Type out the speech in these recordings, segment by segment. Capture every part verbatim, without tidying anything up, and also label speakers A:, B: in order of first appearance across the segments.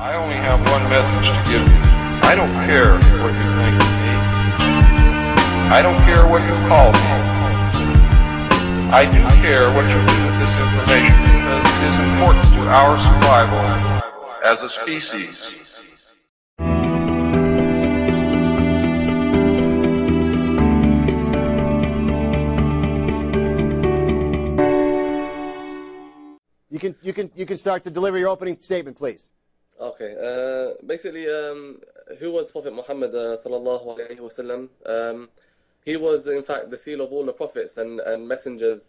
A: I only have one message to give you. I don't care what you think of me. I don't care what you call me. I do care what you do with this information because it is important to our survival as a species.
B: You can, you can, you can start to deliver your opening statement, please.
C: Okay. Uh, basically, um, who was Prophet Muhammad uh, sallallahu alaihi wasallam? Um, he was, in fact, the seal of all the prophets and, and messengers.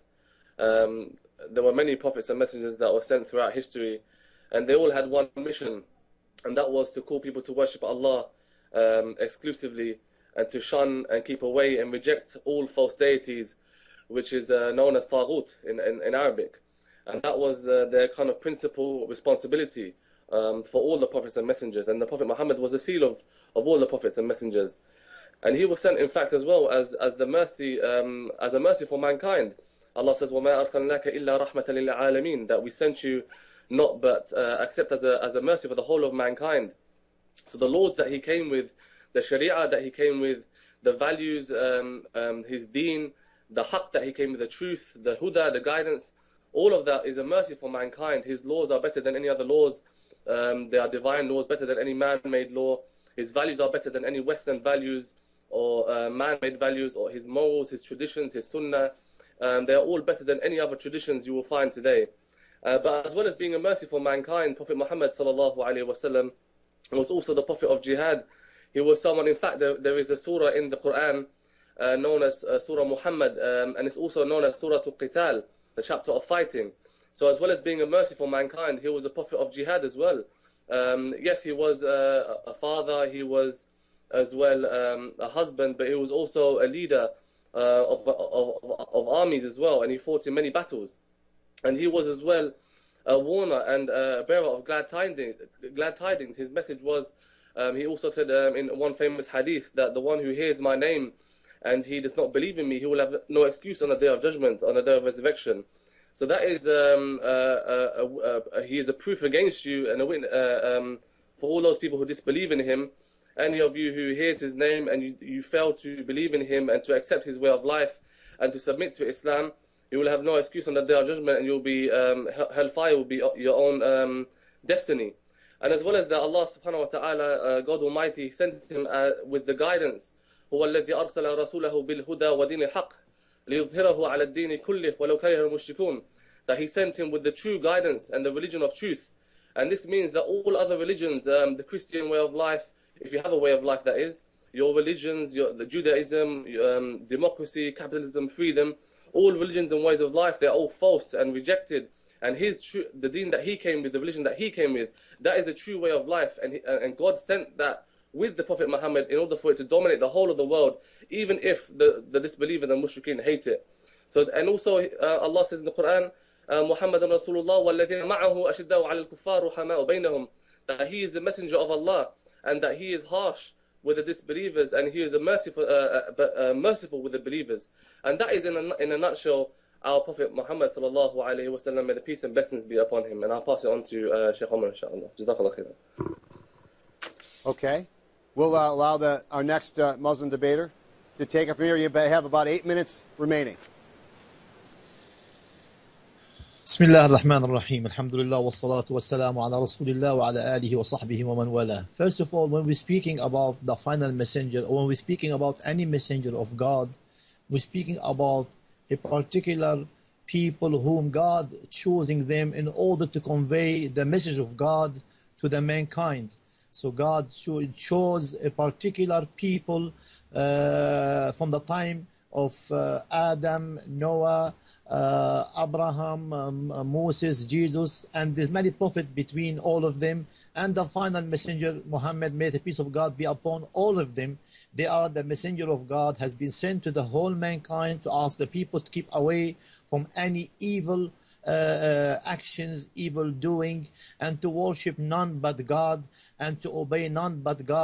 C: Um, there were many prophets and messengers that were sent throughout history, and they all had one mission, and that was to call people to worship Allah um, exclusively, and to shun and keep away and reject all false deities, which is uh, known as taghut in, in, in Arabic. And that was uh, their kind of principal responsibility um, for all the prophets and messengers. And the Prophet Muhammad was a seal of, of all the prophets and messengers. And he was sent, in fact, as well as, as the mercy, um, as a mercy for mankind. Allah says, وَمَا أَرْسَلْنَاكَ إِلَّا رَحْمَةً لِلْعَالَمِينَ, that we sent you not but uh, accept as a, as a mercy for the whole of mankind. So the laws that he came with, the sharia that he came with, the values, um, um, his deen, the haqq that he came with, the truth, the huda, the guidance, all of that is a mercy for mankind. His laws are better than any other laws. Um, they are divine laws, better than any man-made law. His values are better than any Western values or uh, man-made values, or his morals, his traditions, his sunnah. Um, they are all better than any other traditions you will find today. Uh, but as well as being a mercy for mankind, Prophet Muhammad sallallahu alaihi wasallam was also the Prophet of Jihad. He was someone, in fact, there, there is a surah in the Quran uh, known as uh, Surah Muhammad, um, and it's also known as Surah Al-Qital, the chapter of fighting. So as well as being a mercy for mankind, he was a prophet of jihad as well. Um, yes, he was uh, a father, he was as well um, a husband, but he was also a leader uh, of, of, of armies as well, and he fought in many battles. And he was as well a warner and a bearer of glad tidings. Glad tidings. His message was, um, he also said um, in one famous hadith, that the one who hears my name and he does not believe in me, he will have no excuse on the day of judgment, on the day of resurrection. So that is, um, uh, uh, uh, uh, he is a proof against you and a witness uh, um, for all those people who disbelieve in him. Any of you who hears his name and you, you fail to believe in him and to accept his way of life and to submit to Islam, you will have no excuse on the day of judgment, and you'll be um, hellfire will be your own um, destiny. And as well as that, Allah subhanahu wa ta'ala, uh, God Almighty, sent him uh, with the guidance. هو الذي أرسل رسوله بالهدى ودين الحق ليظهره على الدين كله ولو كره المشركون, that he sent him with the true guidance and the religion of truth. And this means that all other religions, um, the Christian way of life, if you have a way of life that is, your religions, your, the Judaism, um, democracy, capitalism, freedom, all religions and ways of life, they're all false and rejected. And his true, the deen that he came with, the religion that he came with, that is the true way of life. And, he, and God sent that with the Prophet Muhammad in order for it to dominate the whole of the world, even if the, the disbelievers and mushrikeen hate it. So, and also uh, Allah says in the Quran, Muhammadan Rasulullah walladhina ma'ahu ashiddau 'ala al-kuffar ruhama'u bainahum, that he is the messenger of Allah and that he is harsh with the disbelievers and he is a merciful, uh, uh, uh, merciful with the believers. And that is in a, in a nutshell our Prophet Muhammad sallallahu alaihi wasallam, may the peace and blessings be upon him. And I'll pass it on to uh, Shaykh Omar, inshallah. Jazakallah khairan.
B: Okay. We'll uh, allow the, our next uh, Muslim debater to take it from here. You have about eight minutes remaining.
D: Bismillah ar-Rahman ar-Rahim. Alhamdulillah wa salatu wa salamu ala Rasulillah wa ala alihi wa sahbihi wa man wala. First of all, when we're speaking about the final messenger, or when we're speaking about any messenger of God, we're speaking about a particular people whom God choosing them in order to convey the message of God to the mankind. So God chose a particular people uh, from the time of uh, Adam, Noah, uh, Abraham, um, uh, Moses, Jesus, and there's many prophets between all of them. And the final messenger, Muhammad, may the peace of God be upon all of them. They are the messenger of God, has been sent to the whole mankind to ask the people to keep away from any evil uh, uh, actions, evil doing, and to worship none but God, and to obey none but God,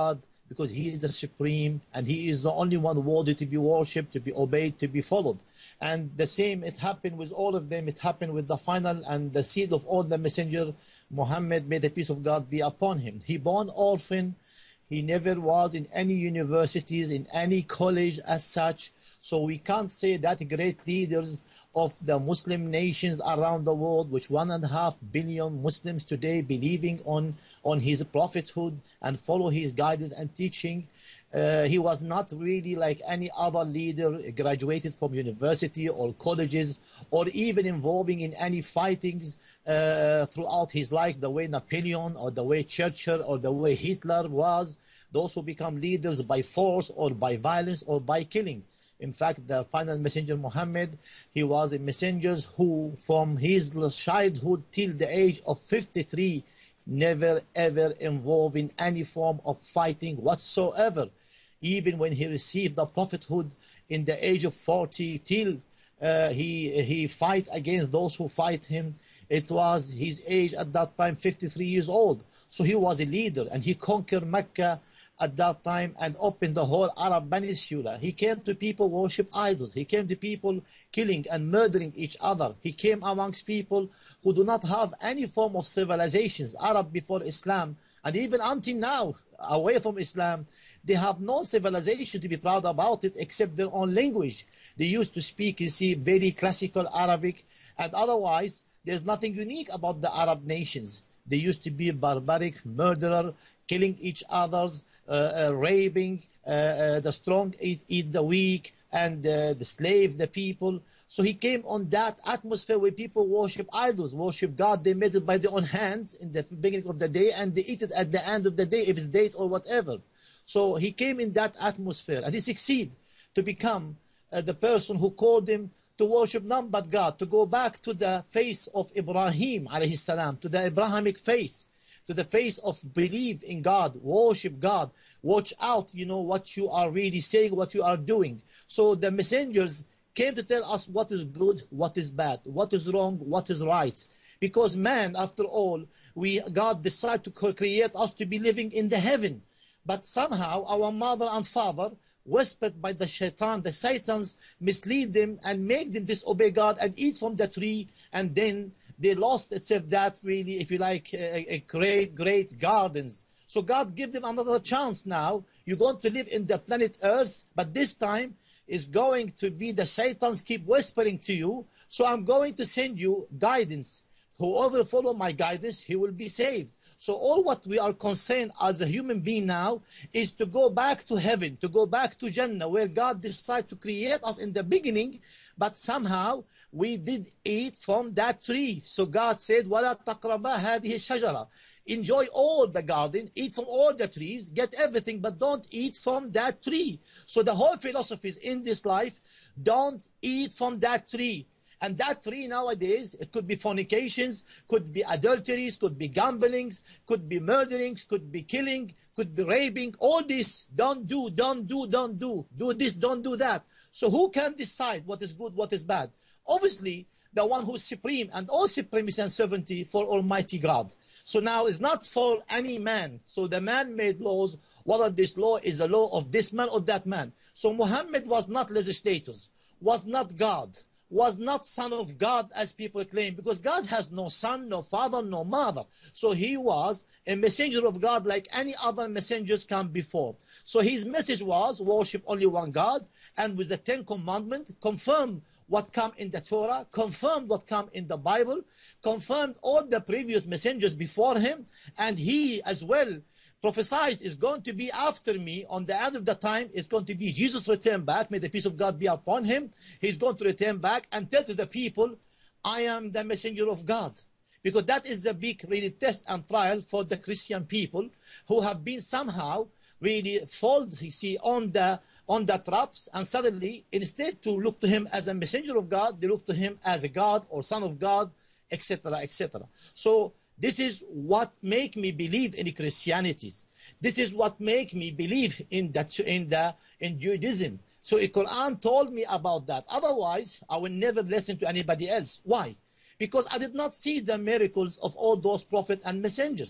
D: because he is the supreme and he is the only one worthy to be worshipped, to be obeyed, to be followed. And the same, it happened with all of them. It happened with the final and the seed of all the messenger, Muhammad, may the peace of God be upon him. He born orphan. He never was in any universities, in any college as such. So we can't say that great leaders of the Muslim nations around the world, which one and a half billion Muslims today believing on, on his prophethood and follow his guidance and teaching. Uh, he was not really like any other leader graduated from university or colleges or even involving in any fightings uh, throughout his life, the way Napoleon or the way Churchill or the way Hitler was. Those who become leaders by force or by violence or by killing. In fact, the final messenger Muhammad, he was a messenger who from his childhood till the age of fifty-three never ever involved in any form of fighting whatsoever. Even when he received the prophethood in the age of forty till uh, he, he fight against those who fight him, it was his age at that time fifty-three years old. So he was a leader and he conquered Mecca at that time and opened the whole Arab Peninsula. He came to people worship idols. He came to people killing and murdering each other. He came amongst people who do not have any form of civilizations, Arab before Islam, and even until now, away from Islam, they have no civilization to be proud about it except their own language. They used to speak, you see, very classical Arabic, and otherwise, there's nothing unique about the Arab nations. They used to be barbaric, murderer, killing each others, uh, uh, raping, uh, uh, the strong eat, eat the weak, and uh, the slave the people. So he came on that atmosphere where people worship idols, worship God. They made it by their own hands in the beginning of the day, and they eat it at the end of the day, if it's date or whatever. So he came in that atmosphere, and he succeeded to become uh, the person who called him to worship none but God, to go back to the faith of Ibrahim alayhi salam, to the Abrahamic faith, to the faith of belief in God, worship God, watch out, you know, what you are really saying, what you are doing. So the messengers came to tell us what is good, what is bad, what is wrong, what is right. Because man, after all, we God decided to create us to be living in the heaven. But somehow our mother and father, whispered by the shaitan, the satans, mislead them and make them disobey God and eat from the tree, and then they lost itself that really, if you like, a, a great, great gardens. So God give them another chance now. You're going to live in the planet Earth, but this time is going to be the satans keep whispering to you, so I'm going to send you guidance. Whoever follow my guidance, he will be saved. So all what we are concerned as a human being now is to go back to heaven, to go back to Jannah, where God decided to create us in the beginning, but somehow we did eat from that tree. So God said, وَلَا تَقْرَبَا هَذِهِ الشَّجَرَةِ. Enjoy all the garden, eat from all the trees, get everything, but don't eat from that tree. So the whole philosophy is in this life, don't eat from that tree. And that tree nowadays, it could be fornications, could be adulteries, could be gamblings, could be murderings, could be killing, could be raping. All this, don't do, don't do, don't do. Do this, don't do that. So who can decide what is good, what is bad? Obviously, the one who is supreme, and all supremacy and sovereignty for Almighty God. So now it's not for any man. So the man made laws, whether this law is a law of this man or that man. So Muhammad was not legislators, was not God, was not son of God as people claim, because God has no son, no father, no mother. So he was a messenger of God like any other messengers come before. So his message was worship only one God, and with the Ten Commandments, confirm what come in the Torah, confirmed what come in the Bible, confirmed all the previous messengers before him, and he as well prophesied is going to be after me on the end of the time. Is going to be Jesus return back. May the peace of God be upon him. He's going to return back and tell to the people, I am the messenger of God. Because that is the big really test and trial for the Christian people who have been somehow really fall, you see, on the on the traps, and suddenly instead to look to him as a messenger of God, they look to him as a God or son of God, et cetera, et cetera. So this is what make me believe in Christianity. This is what make me believe in the in the in Judaism. So the Quran told me about that. Otherwise, I will never listen to anybody else. Why? Because I did not see the miracles of all those prophets and messengers.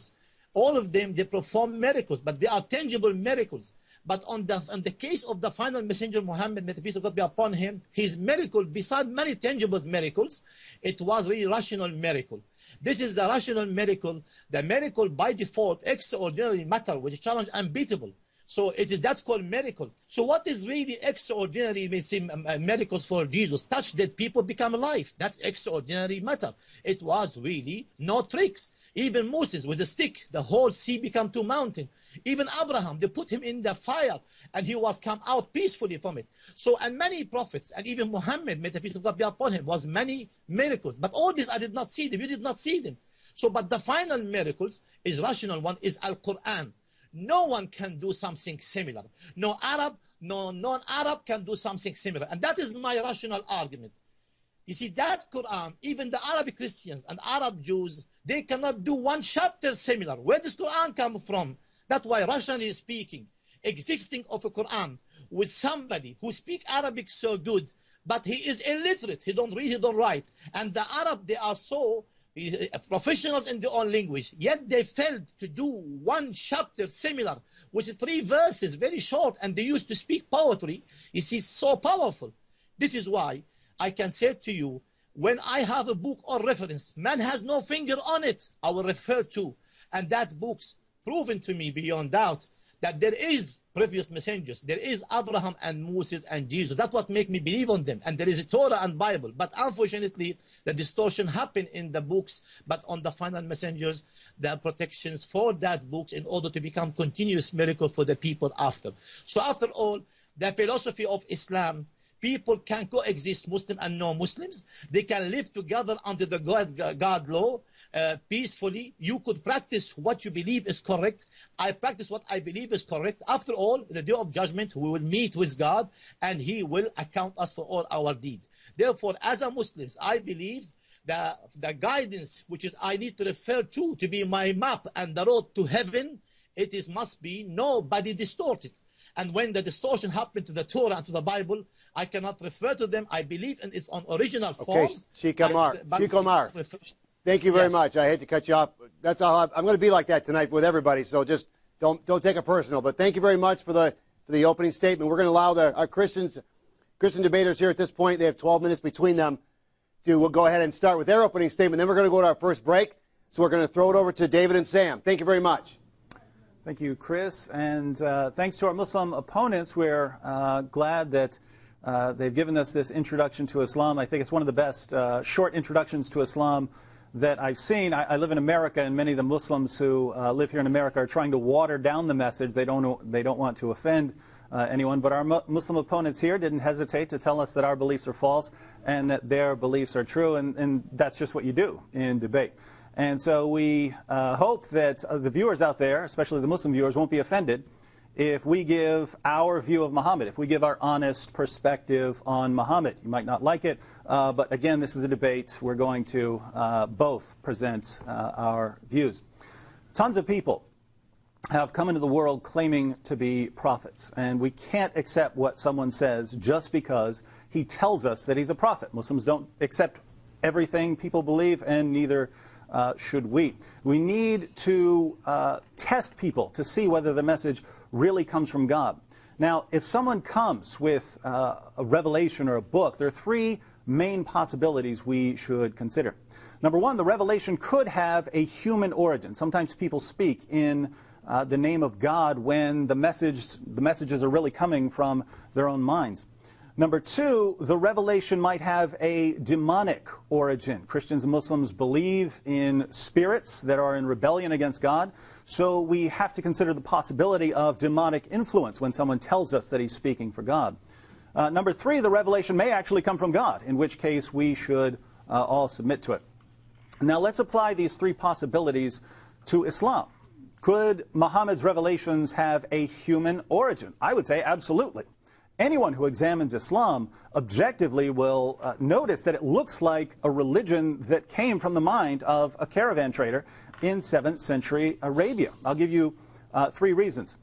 D: All of them, they perform miracles, but they are tangible miracles. But on the, on the case of the final messenger, Muhammad, may the peace of God be upon him, his miracle, beside many tangible miracles, it was really rational miracle. This is the rational miracle, the miracle by default, extraordinary matter, which is challenge unbeatable. So it is that's called miracle. So what is really extraordinary miracles for Jesus? Touch dead people become alive. That's extraordinary matter. It was really no tricks. Even Moses with a stick, the whole sea became two mountains. Even Abraham, they put him in the fire and he was come out peacefully from it. So, and many prophets, and even Muhammad, may the peace of God be upon him, was many miracles. But all this I did not see them. You did not see them. So, but the final miracles is rational one, is Al-Quran. No one can do something similar. No Arab, no non-Arab can do something similar. And that is my rational argument. You see, that Quran, even the Arabic Christians and Arab Jews, they cannot do one chapter similar. Where does Quran come from? That's why, rationally speaking, existing of a Quran with somebody who speaks Arabic so good, but he is illiterate, he don't read, he don't write. And the Arab, they are so professionals in their own language, yet they failed to do one chapter similar, which is three verses, very short, and they used to speak poetry. You see, so powerful. This is why I can say to you, when I have a book or reference, man has no finger on it, I will refer to, and that book's proven to me beyond doubt that there is previous messengers. There is Abraham and Moses and Jesus. That's what makes me believe on them. And there is a Torah and Bible. But unfortunately, the distortion happened in the books. But on the final messengers, there are protections for that books in order to become continuous miracle for the people after. So after all, the philosophy of Islam, people can coexist, Muslim and non-Muslims. They can live together under the God, God law uh, peacefully. You could practice what you believe is correct. I practice what I believe is correct. After all, the day of judgment, we will meet with God and He will account us for all our deed. Therefore, as a Muslim, I believe the, the guidance which is I need to refer to to be my map and the road to heaven, it is must be nobody distorted. And when the distortion happened to the Torah and to the Bible, I cannot refer to them. I believe in its on original form.
B: Okay, Sheikh Omar. Sheikh Omar, thank you very
D: yes.
B: much. I hate to cut you off. That's all. I'm, I'm going to be like that tonight with everybody, so just don't don't take it personal. But thank you very much for the for the opening statement. We're going to allow the our Christians, Christian debaters here at this point. They have twelve minutes between them to we'll go ahead and start with their opening statement. Then we're going to go to our first break. So we're going to throw it over to David and Sam. Thank you very much.
E: Thank you, Chris, and uh, thanks to our Muslim opponents. We're uh, glad that uh, they've given us this introduction to Islam. I think it's one of the best uh, short introductions to Islam that I've seen. I, I live in America, and many of the Muslims who uh, live here in America are trying to water down the message. They don't, they don't want to offend uh, anyone, but our mu Muslim opponents here didn't hesitate to tell us that our beliefs are false and that their beliefs are true, and, and that's just what you do in debate. And so we uh, hope that uh, the viewers out there, especially the Muslim viewers, won't be offended if we give our view of Muhammad, if we give our honest perspective on Muhammad. You might not like it, uh, but again, this is a debate. We're going to uh, both present uh, our views. Tons of people have come into the world claiming to be prophets, and we can't accept what someone says just because he tells us that he's a prophet. Muslims don't accept everything people believe, and neither Uh, should we. We need to uh, test people to see whether the message really comes from God. Now, if someone comes with uh, a revelation or a book, there are three main possibilities we should consider. Number one, the revelation could have a human origin. Sometimes people speak in uh, the name of God when the message, the messages are really coming from their own minds. Number two, the revelation might have a demonic origin. Christians and Muslims believe in spirits that are in rebellion against God, so we have to consider the possibility of demonic influence when someone tells us that he's speaking for God. Uh, number three, the revelation may actually come from God, in which case we should uh, all submit to it. Now let's apply these three possibilities to Islam. Could Muhammad's revelations have a human origin? I would say absolutely. Anyone who examines Islam objectively will uh, notice that it looks like a religion that came from the mind of a caravan trader in seventh century Arabia. I'll give you uh, three reasons.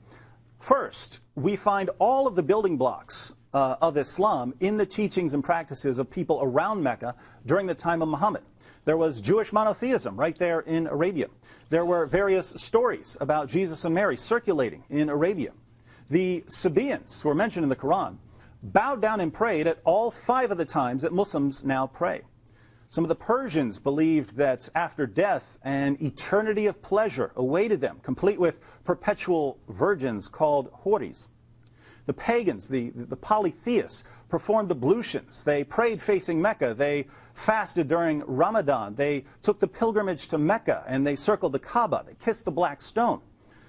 E: First, we find all of the building blocks uh, of Islam in the teachings and practices of people around Mecca during the time of Muhammad. There was Jewish monotheism right there in Arabia. There were various stories about Jesus and Mary circulating in Arabia. The Sabaeans, who are mentioned in the Quran, bowed down and prayed at all five of the times that Muslims now pray. Some of the Persians believed that after death, an eternity of pleasure awaited them, complete with perpetual virgins called houris. The pagans, the, the polytheists, performed ablutions. They prayed facing Mecca. They fasted during Ramadan. They took the pilgrimage to Mecca and they circled the Kaaba. They kissed the black stone.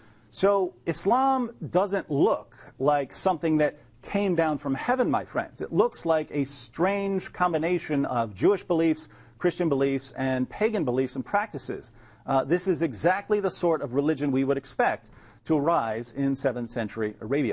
E: So Islam doesn't look like something that came down from heaven, my friends. It looks like a strange combination of Jewish beliefs, Christian beliefs, and pagan beliefs and practices. Uh, this is exactly the sort of religion we would expect to arise in seventh century Arabia.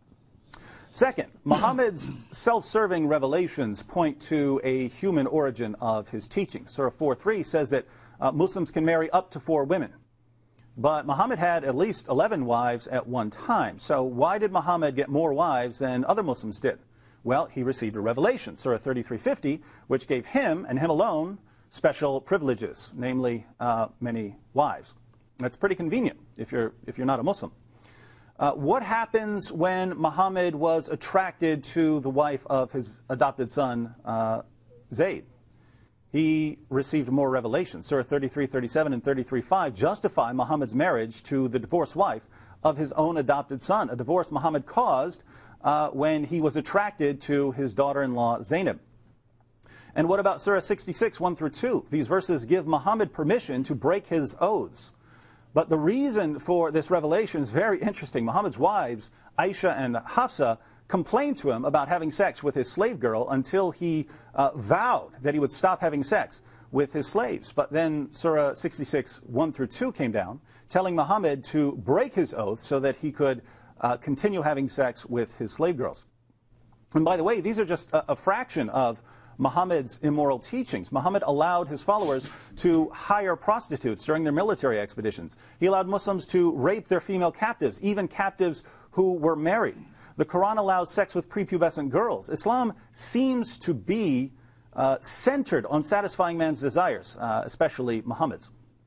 E: Second, Muhammad's self-serving revelations point to a human origin of his teaching. Surah four three says that uh, Muslims can marry up to four women. But Muhammad had at least eleven wives at one time. So why did Muhammad get more wives than other Muslims did? Well, he received a revelation, Surah thirty-three fifty, which gave him, and him alone, special privileges, namely uh, many wives. That's pretty convenient if you're, if you're not a Muslim. Uh, what happens when Muhammad was attracted to the wife of his adopted son, uh, Zayd? He received more revelations. Surah thirty-three thirty-seven and thirty-three five justify Muhammad's marriage to the divorced wife of his own adopted son, a divorce Muhammad caused uh, when he was attracted to his daughter-in-law, Zainab. And what about Surah sixty-six, one through two? These verses give Muhammad permission to break his oaths. But the reason for this revelation is very interesting. Muhammad's wives, Aisha and Hafsa, complained to him about having sex with his slave girl until he uh, vowed that he would stop having sex with his slaves. But then Surah sixty-six, one through two came down, telling Muhammad to break his oath so that he could uh, continue having sex with his slave girls. And by the way, these are just a, a fraction of Muhammad's immoral teachings. Muhammad allowed his followers to hire prostitutes during their military expeditions. He allowed Muslims to rape their female captives, even captives who were married. The Quran allows sex with prepubescent girls. Islam seems to be uh, centered on satisfying man's desires, uh, especially Muhammad's.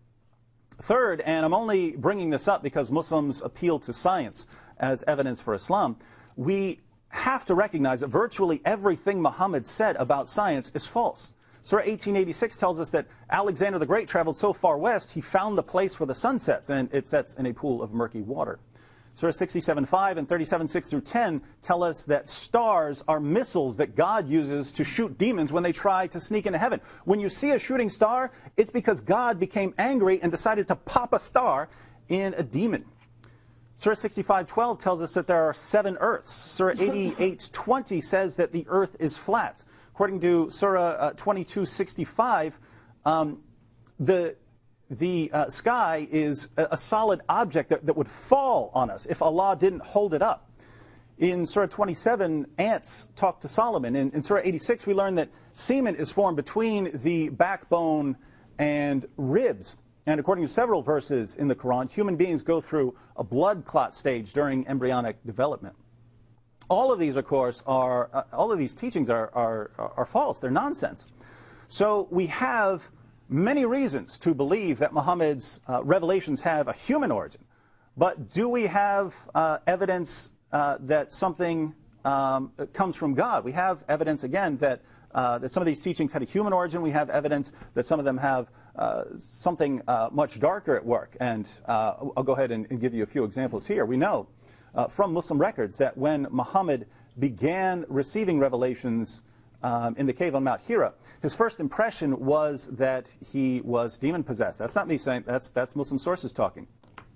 E: Third, and I'm only bringing this up because Muslims appeal to science as evidence for Islam, we have to recognize that virtually everything Muhammad said about science is false. Surah eighteen eighty-six tells us that Alexander the Great traveled so far west, he found the place where the sun sets, and it sets in a pool of murky water. Surah sixty-seven five and thirty-seven six through ten tell us that stars are missiles that God uses to shoot demons when they try to sneak into heaven. When you see a shooting star, it's because God became angry and decided to pop a star in a demon. Surah sixty-five twelve tells us that there are seven earths. Surah eighty-eight twenty says that the earth is flat. According to Surah uh, twenty-two sixty-five, um, the, the uh, sky is a, a solid object that, that would fall on us if Allah didn't hold it up. In Surah twenty-seven, ants talk to Solomon. In, in Surah eighty-six, we learn that semen is formed between the backbone and ribs. And according to several verses in the Quran, human beings go through a blood clot stage during embryonic development. All of these, of course, are uh, all of these teachings are, are, are false. They're nonsense. So we have many reasons to believe that Muhammad's uh, revelations have a human origin. But do we have uh, evidence uh, that something um, comes from God? We have evidence, again, that Uh, that some of these teachings had a human origin. We have evidence that some of them have uh, something uh, much darker at work. And uh, I'll go ahead and, and give you a few examples here. We know uh, from Muslim records that when Muhammad began receiving revelations um, in the cave on Mount Hira, his first impression was that he was demon-possessed. That's not me saying, that's, that's Muslim sources talking.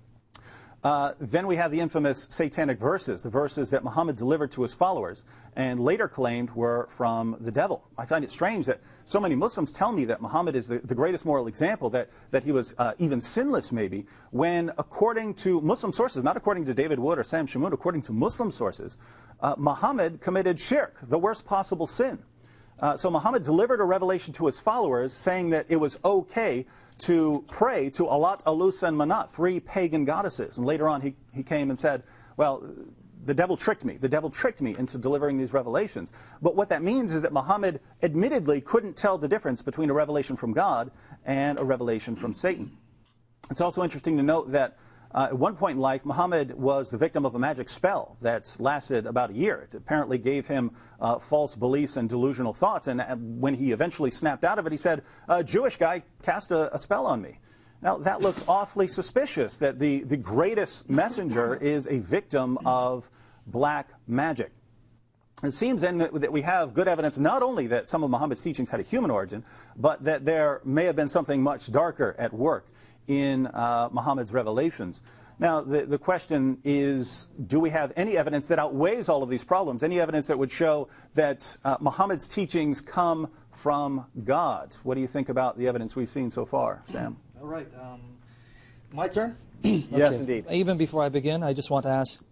E: Uh, then we have the infamous satanic verses, the verses that Muhammad delivered to his followers and later claimed were from the devil. I find it strange that so many Muslims tell me that Muhammad is the, the greatest moral example, that, that he was uh, even sinless maybe, when according to Muslim sources, not according to David Wood or Sam Shamoun, according to Muslim sources, uh, Muhammad committed shirk, the worst possible sin. Uh, so Muhammad delivered a revelation to his followers saying that it was okay to pray to Alat, Alus, and Manat, three pagan goddesses. And later on he, he came and said, well, the devil tricked me. The devil tricked me into delivering these revelations. But what that means is that Muhammad admittedly couldn't tell the difference between a revelation from God and a revelation from Satan. It's also interesting to note that uh, at one point in life, Muhammad was the victim of a magic spell that lasted about a year. It apparently gave him uh, false beliefs and delusional thoughts. And uh, when he eventually snapped out of it, he said, a Jewish guy cast a, a spell on me. Now, that looks awfully suspicious, that the, the greatest messenger is a victim of black magic. It seems then that, that we have good evidence not only that some of Muhammad's teachings had a human origin, but that there may have been something much darker at work in uh, Muhammad's revelations. Now, the, the question is, do we have any evidence that outweighs all of these problems? Any evidence that would show that uh, Muhammad's teachings come from God? What do you think about the evidence we've seen so far, Sam?
F: All right. Um, my turn?
B: Okay. Yes, indeed.
F: Even before I begin, I just want to ask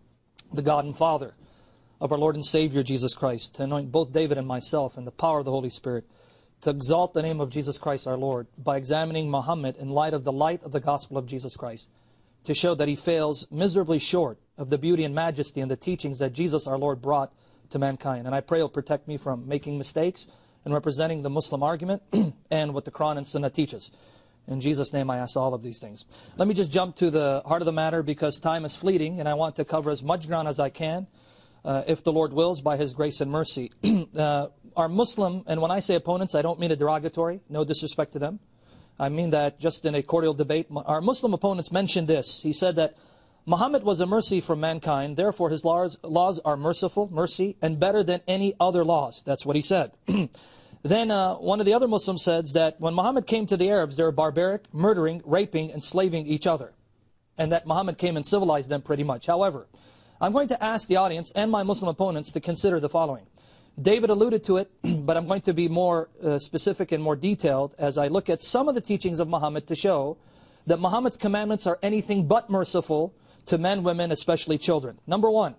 F: the God and Father of our Lord and Savior Jesus Christ to anoint both David and myself in the power of the Holy Spirit to exalt the name of Jesus Christ our Lord by examining Muhammad in light of the light of the gospel of Jesus Christ, to show that he fails miserably short of the beauty and majesty and the teachings that Jesus our Lord brought to mankind. And I pray he'll protect me from making mistakes and representing the Muslim argument and what the Quran and Sunnah teaches. In Jesus' name I ask all of these things. Let me just jump to the heart of the matter because time is fleeting and I want to cover as much ground as I can, uh, if the Lord wills, by His grace and mercy. uh, our Muslim, and when I say opponents, I don't mean a derogatory, no disrespect to them. I mean that just in a cordial debate. Our Muslim opponents mentioned this. He said that Muhammad was a mercy from mankind, therefore his laws, laws are merciful, mercy, and better than any other laws. That's what he said. Then uh, one of the other Muslims says that when Muhammad came to the Arabs, they were barbaric, murdering, raping, enslaving each other. And that Muhammad came and civilized them pretty much. However, I'm going to ask the audience and my Muslim opponents to consider the following. David alluded to it, but I'm going to be more uh, specific and more detailed as I look at some of the teachings of Muhammad to show that Muhammad's commandments are anything but merciful to men, women, especially children. Number one,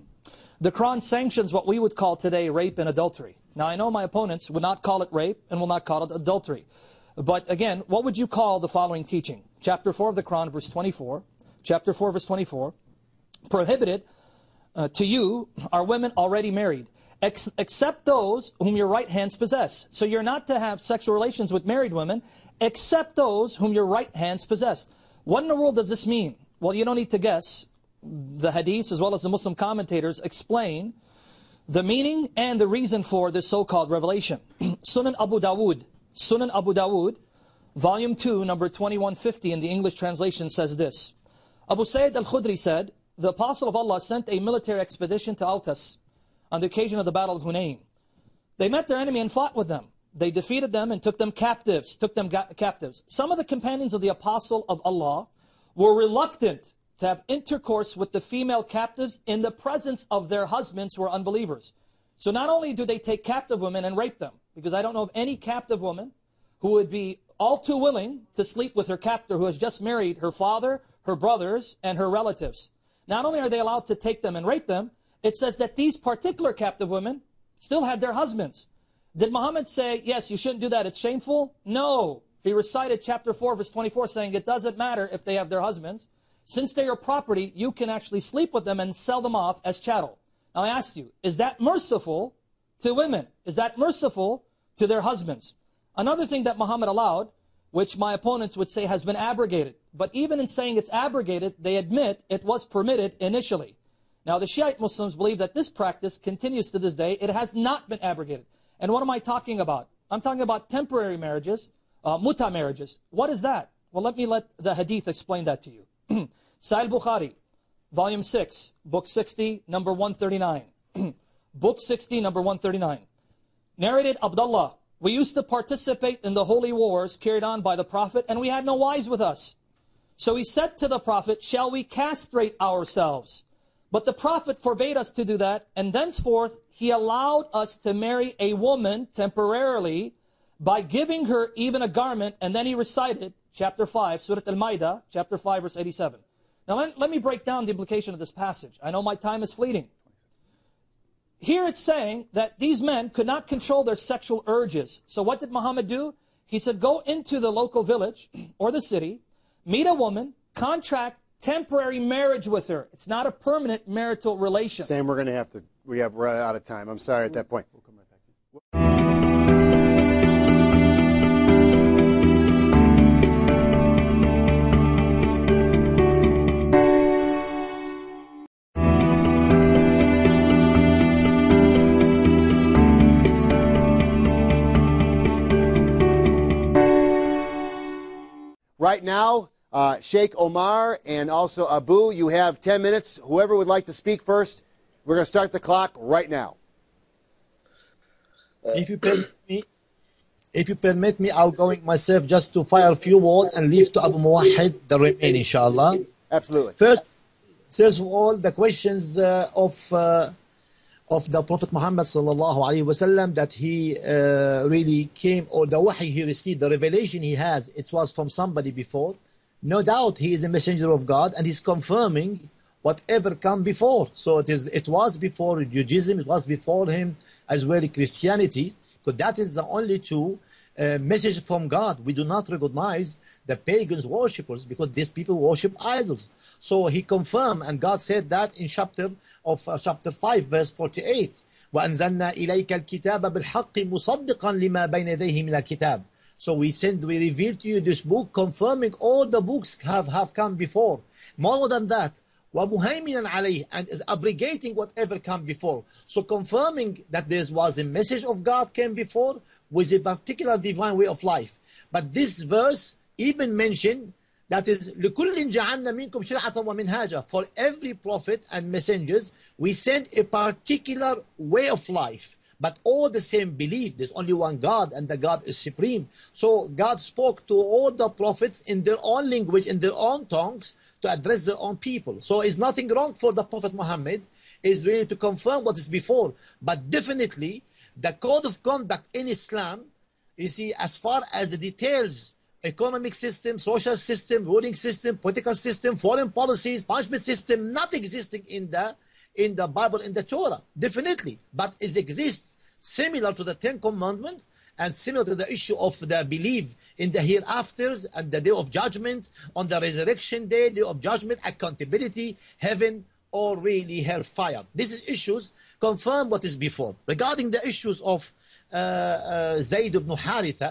F: the Quran sanctions what we would call today rape and adultery. Now, I know my opponents would not call it rape and will not call it adultery. But again, what would you call the following teaching? Chapter four of the Quran, verse twenty-four. Chapter four, verse twenty-four. Prohibited uh, to you are women already married, ex except those whom your right hands possess. So you're not to have sexual relations with married women, except those whom your right hands possess. What in the world does this mean? Well, you don't need to guess. The hadiths, as well as the Muslim commentators, explain the meaning and the reason for this so-called revelation. Sunan Abu Dawood, Sunan Abu Dawood, volume two, number twenty-one fifty in the English translation says this. Abu Sayyid al-Khudri said, the Apostle of Allah sent a military expedition to Autas on the occasion of the Battle of Hunayn. They met their enemy and fought with them. They defeated them and took them captives, took them captives. Some of the companions of the Apostle of Allah were reluctant to have intercourse with the female captives in the presence of their husbands who are unbelievers. So not only do they take captive women and rape them, because I don't know of any captive woman who would be all too willing to sleep with her captor who has just married her father, her brothers, and her relatives. Not only are they allowed to take them and rape them, it says that these particular captive women still had their husbands. Did Muhammad say, yes, you shouldn't do that, it's shameful? No. He recited chapter four, verse twenty-four, saying it doesn't matter if they have their husbands. Since they are property, you can actually sleep with them and sell them off as chattel. Now I ask you, is that merciful to women? Is that merciful to their husbands? Another thing that Muhammad allowed, which my opponents would say has been abrogated. But even in saying it's abrogated, they admit it was permitted initially. Now the Shiite Muslims believe that this practice continues to this day. It has not been abrogated. And what am I talking about? I'm talking about temporary marriages, uh, muta marriages. What is that? Well, let me let the hadith explain that to you. Sahih Bukhari, volume six, book sixty, number one thirty-nine. Book sixty, number one thirty-nine. Narrated Abdullah, we used to participate in the holy wars carried on by the Prophet, and we had no wives with us. So he said to the Prophet, shall we castrate ourselves? But the Prophet forbade us to do that, and thenceforth he allowed us to marry a woman temporarily by giving her even a garment, and then he recited chapter five, Surah Al-Ma'idah, chapter five, verse eighty-seven. Now let, let me break down the implication of this passage. I know my time is fleeting. Here it's saying that these men could not control their sexual urges. So what did Muhammad do? He said, go into the local village or the city, meet a woman, contract temporary marriage with her. It's not a permanent marital relation.
B: Sam, we're going to have to, we have run out of time. I'm sorry at that point. Right now, uh, Sheikh Omar and also Abu, you have ten minutes. Whoever would like to speak first, we're going to start the clock right now.
D: If you permit me, if you permit me, I'll go myself just to fire a few words and leave to Abu Muwahid the remaining, inshallah.
B: Absolutely.
D: First, first of all, the questions uh, of uh, of the Prophet Muhammad sallallahu alaihi wasallam, that he uh, really came, or the wahi he received, the revelation he has, it was from somebody before. No doubt he is a messenger of God, and he's confirming whatever come before. So it is, it was before Judaism, it was before him as well Christianity, because that is the only two uh, message from God. We do not recognize the pagans worshippers, because these people worship idols. So he confirmed, and God said that in chapter of uh, chapter five, verse forty-eight. وَأَنزَلْنَا إِلَيْكَ الْكِتَابَ بِالْحَقِّ مُصَدِّقًا لِمَا بَيْنَ يَدَيْهِ مِنَ الْكِتَابِ. So we send, we reveal to you this book, confirming all the books have, have come before. More than that, وَمُهَيْمِنًا عَلَيْهِ, and is abrogating whatever come before. So confirming that there was a message of God came before with a particular divine way of life. But this verse even mentioned that is لِكُلٍّ جَعَلْنَا مِنْكُمْ شِرْعَةً وَمِنْهَاجًا. For every prophet and messengers, we send a particular way of life, but all the same belief. There's only one God, and the God is supreme. So God spoke to all the prophets in their own language, in their own tongues, to address their own people. So it's nothing wrong for the Prophet Muhammad, is really to confirm what is before. But definitely, the code of conduct in Islam, you see, as far as the details, economic system, social system, ruling system, political system, foreign policies, punishment system, not existing in the in the Bible, in the Torah, definitely. But it exists similar to the Ten Commandments, and similar to the issue of the belief in the hereafters and the day of judgment, on the resurrection day, day of judgment, accountability, heaven, or really hellfire. These issues confirm what is before. Regarding the issues of uh, uh, Zayd ibn Haritha,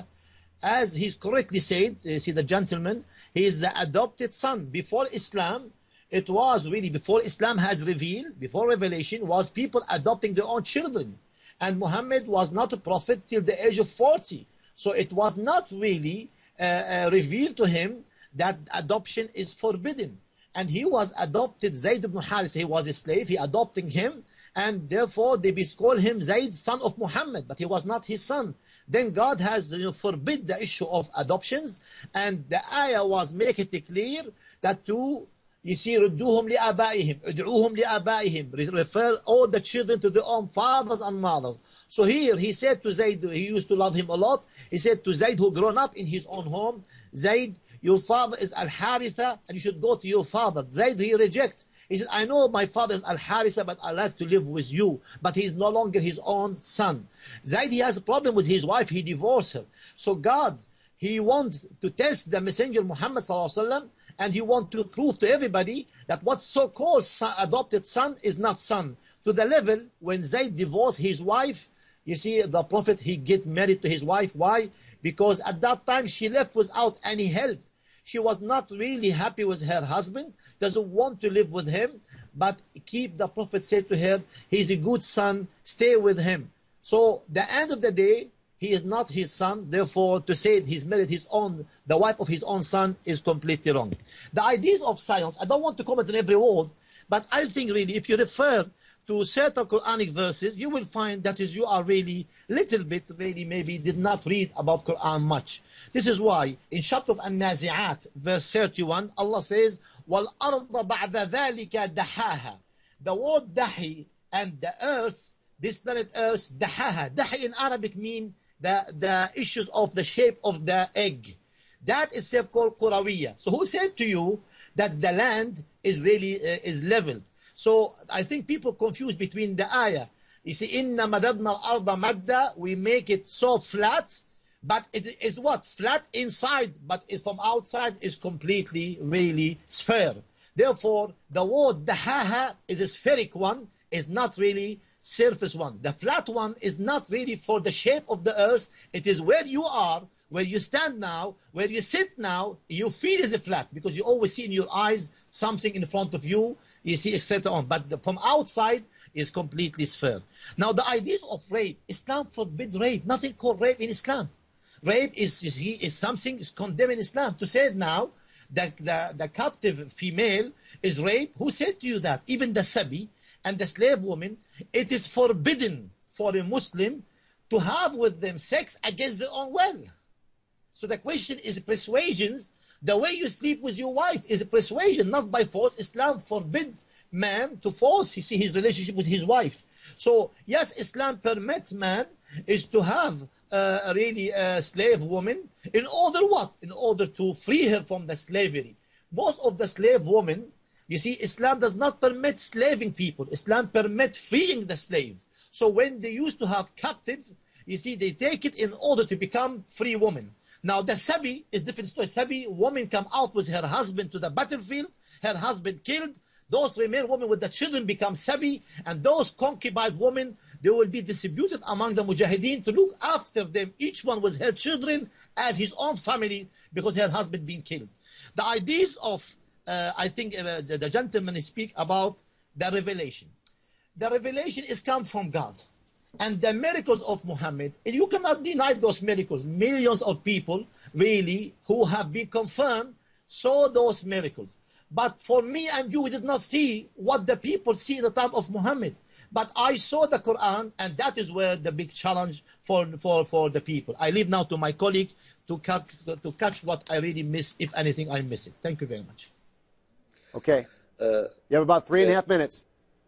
D: as he's correctly said, you see the gentleman, he is the adopted son. Before Islam, it was really, before Islam has revealed, before revelation, was people adopting their own children. And Muhammad was not a prophet till the age of forty. So it was not really uh, uh, revealed to him that adoption is forbidden. And he was adopted, Zayd ibn Haris, he was a slave, he adopting him, and therefore they call him Zayd, son of Muhammad, but he was not his son. Then God has, you know, forbid the issue of adoptions, and the ayah was making it clear that to, you see, ردوهم لآبائهم, ادعوهم لآبائهم, refer all the children to their own fathers and mothers. So here he said to Zayd, he used to love him a lot, he said to Zayd, who grown up in his own home, Zayd, your father is Al-Haritha, and you should go to your father. Zayd, he reject. He said, I know my father is Al-Haritha, but I like to live with you. But he is no longer his own son. Zayd, he has a problem with his wife, he divorced her. So God, he wants to test the Messenger Muhammad sallallahu alaihi wasallam, and he wants to prove to everybody that what so-called son, adopted son is not son. To the level when Zayd divorced his wife, you see, the Prophet, he get married to his wife. Why? Because at that time she left without any help. She was not really happy with her husband, doesn't want to live with him, but keep, the Prophet said to her, he's a good son, stay with him. So the end of the day, he is not his son, therefore to say he's married his own, the wife of his own son is completely wrong. The ideas of science, I don't want to comment on every word, but I think really if you refer to certain Quranic verses, you will find that is you are really little bit, really maybe did not read about Quran much. This is why in chapter of An-Nazi'at, verse thirty-one, Allah says, وَالْأَرْضَ بَعْدَ ذَلِكَ دَحَاهَا. The word dahi and the earth, this planet earth, dahaha. Dahi in Arabic mean the, the issues of the shape of the egg. That is itself called Qurawiyya. So who said to you that the land is really uh, is leveled? So I think people confuse between the ayah. You see, inna madadna al-arda madda, we make it so flat, but it is what? Flat inside, but is from outside is completely really sphere. Therefore, the word dahaha is a spheric one, is not really surface one. The flat one is not really for the shape of the earth. It is where you are, where you stand now, where you sit now, you feel is a flat because you always see in your eyes something in front of you, you see et cetera on. But the, from outside is completely sphere. Now the ideas of rape, Islam forbid rape. Nothing called rape in Islam. Rape is, you see, is something is condemned in Islam. To say it now, that the, the captive female is rape, who said to you that? Even the sabi and the slave woman, it is forbidden for a Muslim to have with them sex against their own will. So the question is persuasions. The way you sleep with your wife is a persuasion, not by force. Islam forbids man to force, you see, his relationship with his wife. So yes, Islam permits man is to have uh, really a slave woman in order what? In order to free her from the slavery. Most of the slave women, you see, Islam does not permit slaving people. Islam permits freeing the slave. So when they used to have captives, you see, they take it in order to become free women. Now the sabi is different story. Sabi, woman come out with her husband to the battlefield, her husband killed. Those remain women with the children become sabi, and those concubine women, they will be distributed among the mujahideen to look after them, each one with her children as his own family, because her husband being killed. The ideas of, uh, I think uh, the, the gentleman speak about the revelation. The revelation is come from God. And the miracles of Muhammad, you cannot deny those miracles. Millions of people, really, who have been confirmed, saw those miracles. But for me and you, we did not see what the people see in the time of Muhammad. But I saw the Quran, and that is where the big challenge for, for, for the people. I leave now to my colleague to catch, to catch what I really miss, if anything I miss it. Thank you very much.
B: Okay.
C: Uh,
B: you have about three yeah. and a half minutes.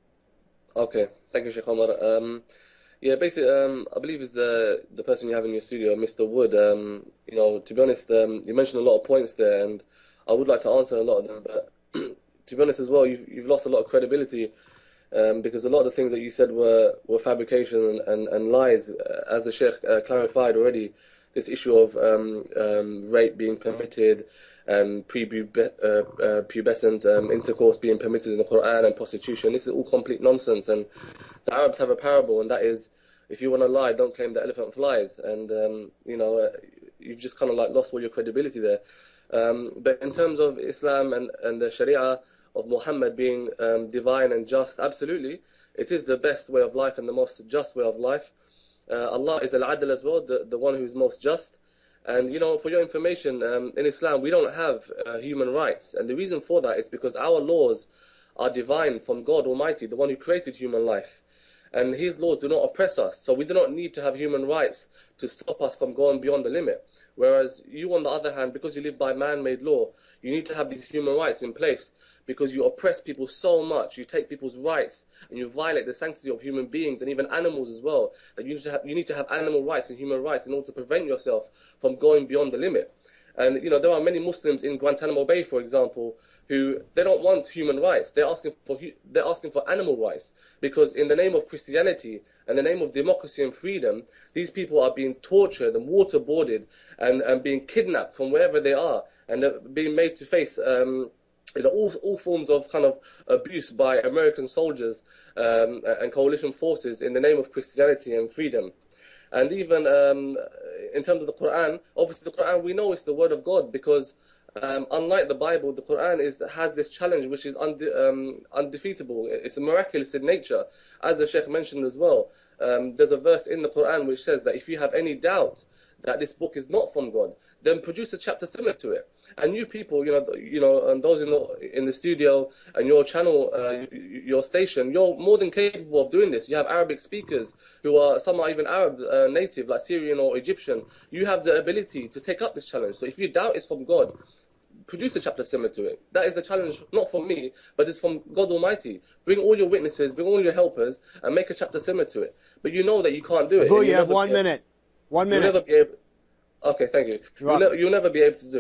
C: Okay. Thank you, Sheikh Omar. Um, yeah, basically, um, I believe it's the the person you have in your studio, Mister Wood. Um, you know, to be honest, um, you mentioned a lot of points there, and I would like to answer a lot of them. But to be honest as well, you've, you've lost a lot of credibility um, because a lot of the things that you said were, were fabrication and, and, and lies. As the Sheikh uh, clarified already, this issue of um, um, rape being permitted and prepubescent uh, uh, um, intercourse being permitted in the Quran and prostitution, this is all complete nonsense. And the Arabs have a parable, and that is, if you want to lie, don't claim the elephant flies. And, um, you know, uh, you've just kind of like lost all your credibility there. Um, but in terms of Islam and, and the Sharia of Muhammad being um, divine and just, absolutely, it is the best way of life and the most just way of life. Uh, Allah is Al-Adl as well, the, the one who is most just. And, you know, for your information, um, in Islam, we don't have uh, human rights. And the reason for that is because our laws are divine from God Almighty, the one who created human life. And His laws do not oppress us. So we do not need to have human rights to stop us from going beyond the limit. Whereas you, on the other hand, because you live by man-made law, you need to have these human rights in place because you oppress people so much. You take people's rights and you violate the sanctity of human beings and even animals as well. That you need to have, you need to have animal rights and human rights in order to prevent yourself from going beyond the limit. And, you know, there are many Muslims in Guantanamo Bay, for example, who, they don't want human rights. They're asking for, they're asking for animal rights. Because in the name of Christianity and the name of democracy and freedom, these people are being tortured and waterboarded and, and being kidnapped from wherever they are. And they're being made to face um, you know, all, all forms of kind of abuse by American soldiers um, and coalition forces in the name of Christianity and freedom. And even um, in terms of the Quran, obviously the Quran, we know it's the word of God because um, unlike the Bible, the Quran is, has this challenge which is unde um, undefeatable. It's miraculous in nature. As the Sheikh mentioned as well, um, there's a verse in the Quran which says that if you have any doubt that this book is not from God, then produce a chapter similar to it. And you people, you know, you know, and those in the, in the studio and your channel, uh, your station, you're more than capable of doing this. You have Arabic speakers who are, some are even Arab uh, native, like Syrian or Egyptian. You have the ability to take up this challenge. So if you doubt it's from God, produce a chapter similar to it. That is the challenge, not from me, but it's from God Almighty. Bring all your witnesses, bring all your helpers, and make a chapter similar to it. But you know that you can't do it.
B: Abu, you have one minute. One minute.
C: You'll never be able, okay, thank you. You'll, ne you'll never be able to do it.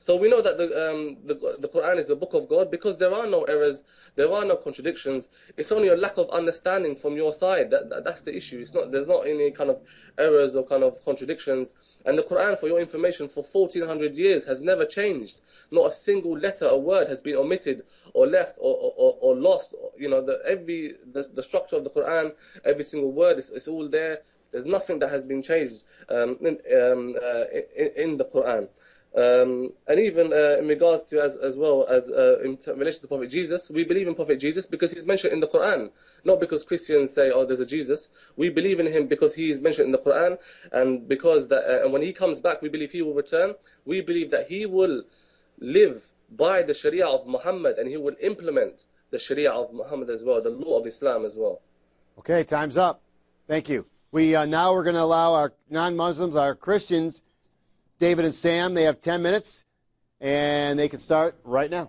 C: So we know that the, um, the, the Quran is the book of God because there are no errors, there are no contradictions. It's only a lack of understanding from your side. That, that, that's the issue. It's not, there's not any kind of errors or kind of contradictions. And the Quran, for your information, for fourteen hundred years has never changed. Not a single letter or word has been omitted or left or, or, or lost. You know, the, every, the, the structure of the Quran, every single word, is it's all there. There's nothing that has been changed um, in, um, uh, in, in the Quran. Um, and even uh, in regards to as, as well as uh, in relation to Prophet Jesus, we believe in Prophet Jesus because he's mentioned in the Quran, not because Christians say, oh, there's a Jesus. We believe in him because he is mentioned in the Quran, and because that, uh, and when he comes back, we believe he will return. We believe that he will live by the Sharia of Muhammad, and he will implement the Sharia of Muhammad as well, the law of Islam as well.
B: Okay, time's up. Thank you. We uh, now we're going to allow our non-Muslims, our Christians, David and Sam, they have ten minutes, and they can start right now.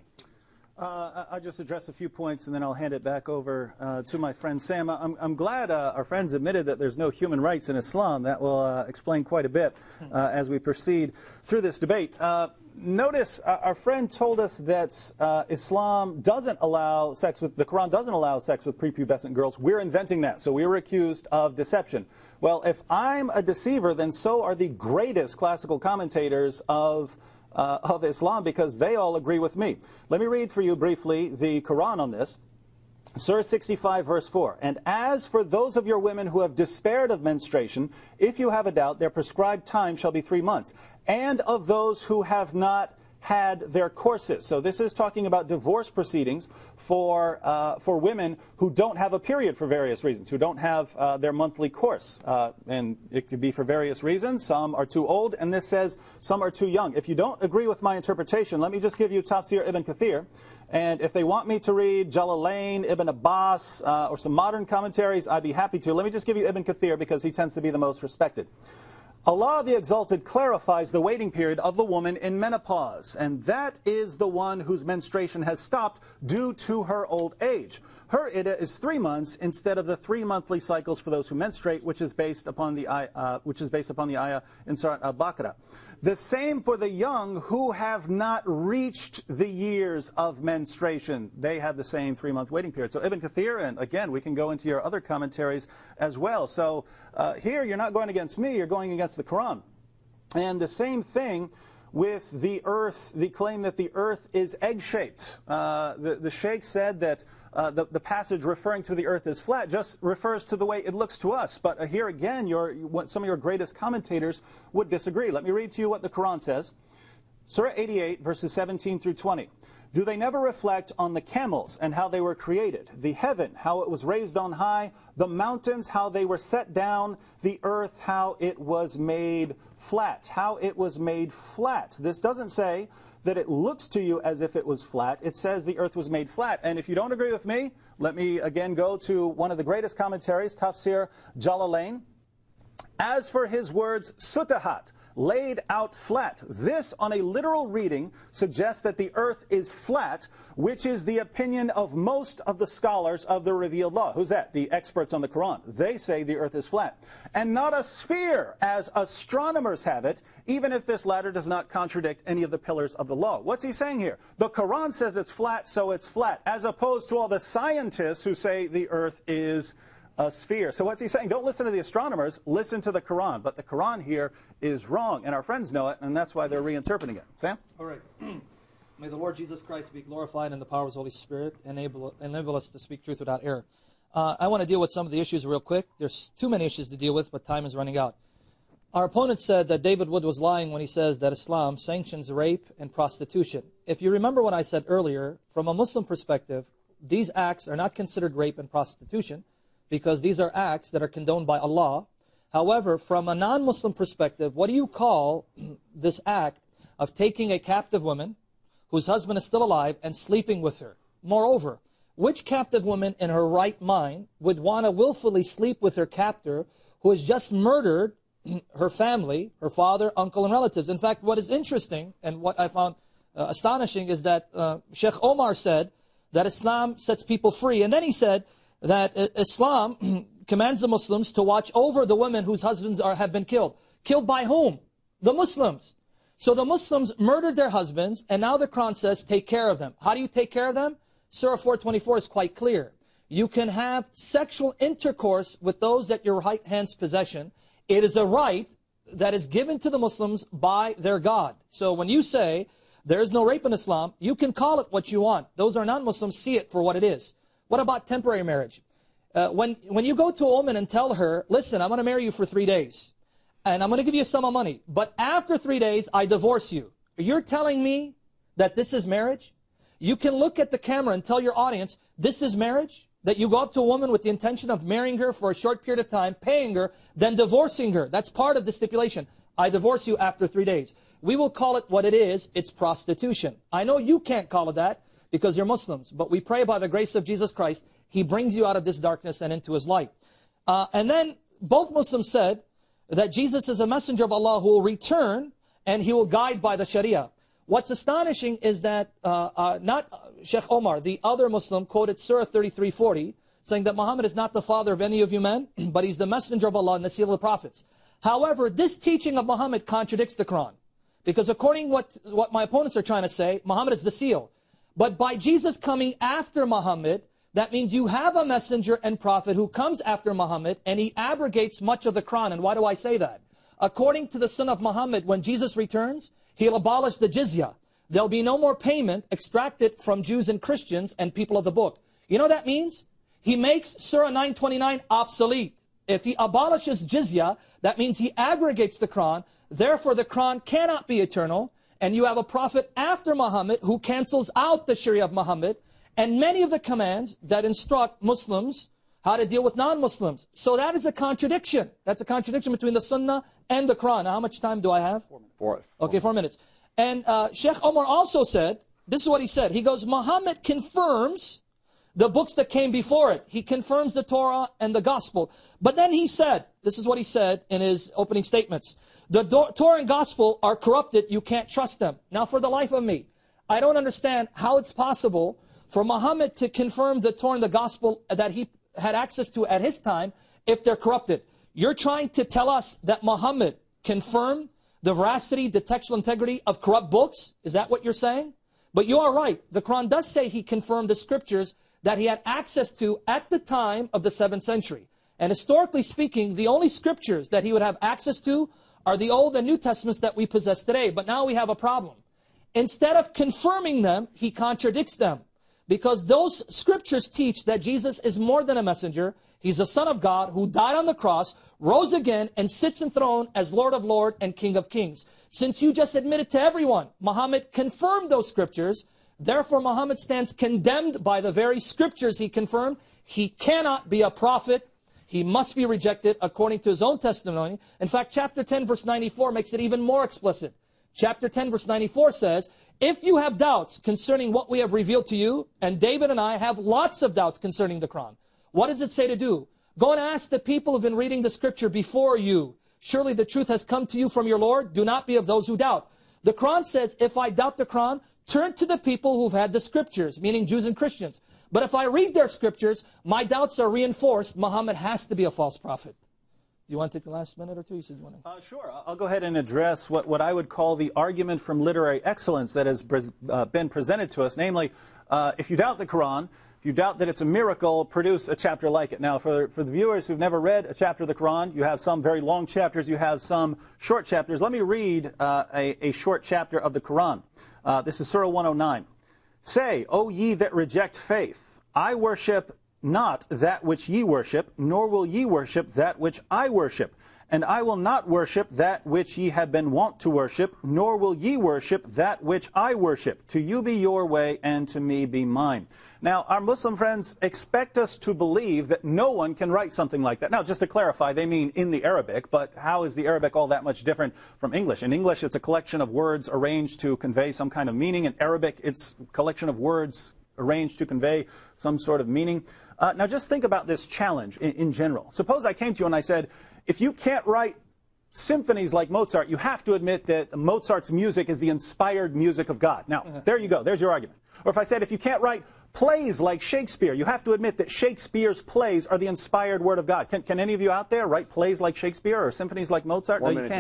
E: Uh, I'll just address a few points, and then I'll hand it back over uh, to my friend Sam. I'm, I'm glad uh, our friends admitted that there's no human rights in Islam. That will uh, explain quite a bit uh, as we proceed through this debate. Uh, notice uh, our friend told us that uh, Islam doesn't allow sex with, the Quran doesn't allow sex with prepubescent girls. We're inventing that, so we were accused of deception. Well, if I'm a deceiver, then so are the greatest classical commentators of Uh, of Islam, because they all agree with me. Let me read for you briefly the Quran on this. Surah sixty-five, verse four. And as for those of your women who have despaired of menstruation, if you have a doubt, their prescribed time shall be three months. And of those who have not had their courses. So this is talking about divorce proceedings for uh, for women who don't have a period for various reasons, who don't have uh, their monthly course. Uh, and it could be for various reasons. Some are too old, and this says some are too young. If you don't agree with my interpretation, let me just give you Tafsir Ibn Kathir. And if they want me to read Jalalain, Ibn Abbas, uh, or some modern commentaries, I'd be happy to. Let me just give you Ibn Kathir because he tends to be the most respected. Allah the Exalted clarifies the waiting period of the woman in menopause, and that is the one whose menstruation has stopped due to her old age. Her iddah is three months instead of the three monthly cycles for those who menstruate, which is based upon the uh, which is based upon the ayah in Surah Al-Baqarah. The same for the young who have not reached the years of menstruation. They have the same three-month waiting period. So Ibn Kathir, and again, we can go into your other commentaries as well. So uh, here, you're not going against me, you're going against the Quran. And the same thing with the earth, the claim that the earth is egg-shaped. Uh, the, the Sheikh said that Uh, the, the passage referring to the earth as flat just refers to the way it looks to us. But uh, here again, your, what some of your greatest commentators would disagree. Let me read to you what the Quran says. Surah eighty-eight, verses seventeen through twenty. Do they never reflect on the camels and how they were created, the heaven, how it was raised on high, the mountains, how they were set down, the earth, how it was made flat, how it was made flat? This doesn't say that it looks to you as if it was flat. It says the earth was made flat. And if you don't agree with me, let me again go to one of the greatest commentaries, Tafsir Jalalain. As for his words, sutahat, laid out flat. This, on a literal reading, suggests that the earth is flat, which is the opinion of most of the scholars of the revealed law. Who's that? The experts on the Quran. They say the earth is flat. And not a sphere, as astronomers have it, even if this latter does not contradict any of the pillars of the law. What's he saying here? The Quran says it's flat, so it's flat, as opposed to all the scientists who say the earth is a sphere. So what's he saying? Don't listen to the astronomers, listen to the Quran. But the Quran here is wrong, and our friends know it, and that's why they're reinterpreting it. Sam?
F: All right. May the Lord Jesus Christ be glorified in the power of His Holy Spirit, enable, enable us to speak truth without error. Uh, I want to deal with some of the issues real quick. There's too many issues to deal with, but time is running out. Our opponent said that David Wood was lying when he says that Islam sanctions rape and prostitution. If you remember what I said earlier, from a Muslim perspective, these acts are not considered rape and prostitution, because these are acts that are condoned by Allah. However, from a non-Muslim perspective, what do you call this act of taking a captive woman whose husband is still alive and sleeping with her? Moreover, which captive woman in her right mind would want to willfully sleep with her captor who has just murdered her family, her father, uncle, and relatives? In fact, what is interesting and what I found uh, astonishing is that uh, Sheikh Omar said that Islam sets people free. And then he said that Islam commands the Muslims to watch over the women whose husbands are, have been killed. Killed by whom? The Muslims. So the Muslims murdered their husbands, and now the Quran says, take care of them. How do you take care of them? Surah four twenty-four is quite clear. You can have sexual intercourse with those at your right hand's possession. It is a right that is given to the Muslims by their God. So when you say there is no rape in Islam, you can call it what you want. Those who are non-Muslims see it for what it is. What about temporary marriage? Uh, when, when you go to a woman and tell her, listen, I'm going to marry you for three days, and I'm going to give you a sum of money, but after three days, I divorce you. You're telling me that this is marriage? You can look at the camera and tell your audience, this is marriage? That you go up to a woman with the intention of marrying her for a short period of time, paying her, then divorcing her. That's part of the stipulation. I divorce you after three days. We will call it what it is. It's prostitution. I know you can't call it that because you're Muslims, but we pray by the grace of Jesus Christ, He brings you out of this darkness and into His light. Uh, and then both Muslims said that Jesus is a messenger of Allah who will return and He will guide by the Sharia. What's astonishing is that uh, uh, not uh, Sheikh Omar, the other Muslim, quoted Surah thirty-three forty, saying that Muhammad is not the father of any of you men, but he's the messenger of Allah and the seal of the prophets. However, this teaching of Muhammad contradicts the Quran. Because according to what, what my opponents are trying to say, Muhammad is the seal. But by Jesus coming after Muhammad, that means you have a messenger and prophet who comes after Muhammad, and he abrogates much of the Quran. And why do I say that? According to the son of Muhammad, when Jesus returns, He'll abolish the jizya. There'll be no more payment extracted from Jews and Christians and people of the book. You know what that means? He makes Surah nine twenty-nine obsolete. If he abolishes jizya, that means he abrogates the Quran. Therefore, the Quran cannot be eternal. And you have a prophet after Muhammad who cancels out the Sharia of Muhammad and many of the commands that instruct Muslims how to deal with non-Muslims. So that is a contradiction. That's a contradiction between the Sunnah and the Quran. Now, how much time do I have? Four minutes. Four, four okay, four minutes. And uh, Sheikh Omar also said, this is what he said. He goes, Muhammad confirms the books that came before it. He confirms the Torah and the Gospel. But then he said, this is what he said in his opening statements. The Torah and Gospel are corrupted. You can't trust them. Now, for the life of me, I don't understand how it's possible for Muhammad to confirm the Torah and the Gospel that he had access to at his time if they're corrupted. You're trying to tell us that Muhammad confirmed the veracity, the textual integrity of corrupt books? Is that what you're saying? But you are right. The Quran does say he confirmed the scriptures that he had access to at the time of the seventh century. And historically speaking, the only scriptures that he would have access to are the Old and New Testaments that we possess today. But now we have a problem. Instead of confirming them, he contradicts them. Because those scriptures teach that Jesus is more than a messenger. He's a son of God who died on the cross, rose again, and sits enthroned as Lord of Lords and King of Kings. Since you just admitted to everyone, Muhammad confirmed those scriptures, therefore Muhammad stands condemned by the very scriptures he confirmed. He cannot be a prophet. He must be rejected according to his own testimony. In fact, chapter ten, verse ninety-four makes it even more explicit. Chapter ten, verse ninety-four says, if you have doubts concerning what we have revealed to you, and David and I have lots of doubts concerning the Quran, what does it say to do? Go and ask the people who have been reading the scripture before you. Surely the truth has come to you from your Lord. Do not be of those who doubt. The Quran says, if I doubt the Quran, turn to the people who've had the scriptures, meaning Jews and Christians. But if I read their scriptures, my doubts are reinforced. Muhammad has to be a false prophet. You want to take the last minute or two? You said you want to.
E: Uh, sure. I'll go ahead and address what, what I would call the argument from literary excellence that has uh, been presented to us. Namely, uh, if you doubt the Quran, if you doubt that it's a miracle, produce a chapter like it. Now, for, for the viewers who've never read a chapter of the Quran, you have some very long chapters, you have some short chapters. Let me read uh, a, a short chapter of the Quran. Uh, this is Surah one oh nine. Say, O ye that reject faith, I worship not that which ye worship, nor will ye worship that which I worship. And I will not worship that which ye have been wont to worship, nor will ye worship that which I worship. To you be your way, and to me be mine. Now, our Muslim friends expect us to believe that no one can write something like that. Now, just to clarify, they mean in the Arabic, but how is the Arabic all that much different from English? In English, it's a collection of words arranged to convey some kind of meaning. In Arabic, it's a collection of words arranged to convey some sort of meaning. Uh, now, just think about this challenge in, in general. Suppose I came to you and I said, if you can't write symphonies like Mozart, you have to admit that Mozart's music is the inspired music of God. Now, uh-huh. There you go. There's your argument. Or if I said, if you can't write plays like Shakespeare, you have to admit that Shakespeare's plays are the inspired word of God. Can, can any of you out there write plays like Shakespeare or symphonies like Mozart?
B: One
E: no,
B: minute,
E: you can't.
B: David.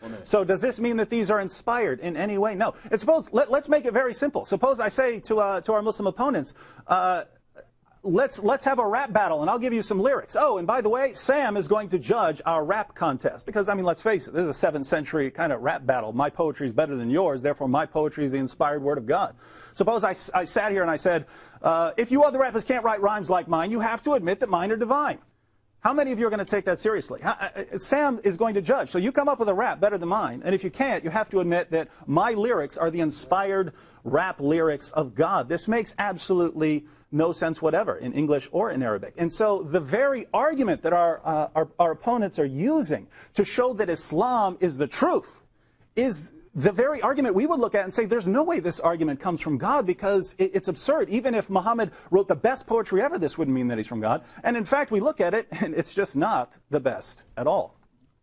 E: So does this mean that these are inspired in any way? No. And suppose, let, let's make it very simple. Suppose I say to, uh, to our Muslim opponents, uh, Let's, let's have a rap battle, and I'll give you some lyrics. Oh, and by the way, Sam is going to judge our rap contest. Because, I mean, let's face it, this is a seventh century kind of rap battle. My poetry is better than yours, therefore my poetry is the inspired word of God. Suppose I, I sat here and I said, uh, if you other rappers can't write rhymes like mine, you have to admit that mine are divine. How many of you are going to take that seriously? How, uh, Sam is going to judge. So you come up with a rap better than mine, and if you can't, you have to admit that my lyrics are the inspired rap lyrics of God. This makes absolutely no sense whatever in English or in Arabic. And so the very argument that our, uh, our, our opponents are using to show that Islam is the truth is the very argument we would look at and say there's no way this argument comes from God, because it, it's absurd. Even if Muhammad wrote the best poetry ever, this wouldn't mean that he's from God. And in fact, we look at it and it's just not the best at all.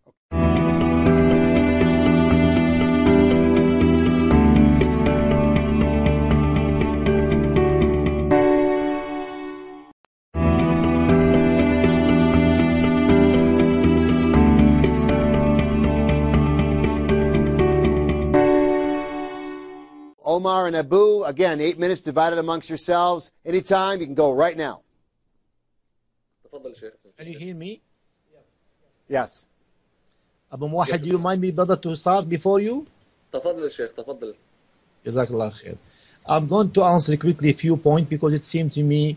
B: Omar and Abu, again, eight minutes divided amongst yourselves. Anytime, you can go right now.
D: Can you hear me?
B: Yes.
D: Abu Muwahid, do you mind me, brother, to start before you?
C: تفضل شيخ تفضل.
D: Jazakallah khair. I'm going to answer quickly a few points, because it seemed to me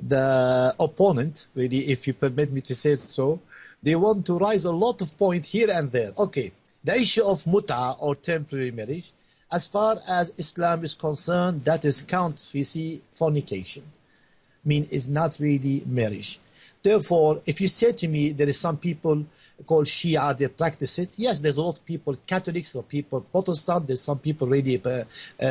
D: the opponent, really, if you permit me to say so, they want to raise a lot of points here and there. Okay, the issue of mut'a or temporary marriage, as far as Islam is concerned, that is count, we see, fornication. I mean, is not really marriage. Therefore, if you say to me, there is some people called Shia, they practice it. Yes, there's a lot of people, Catholics, there are people Protestant, there's some people really, uh, uh, uh,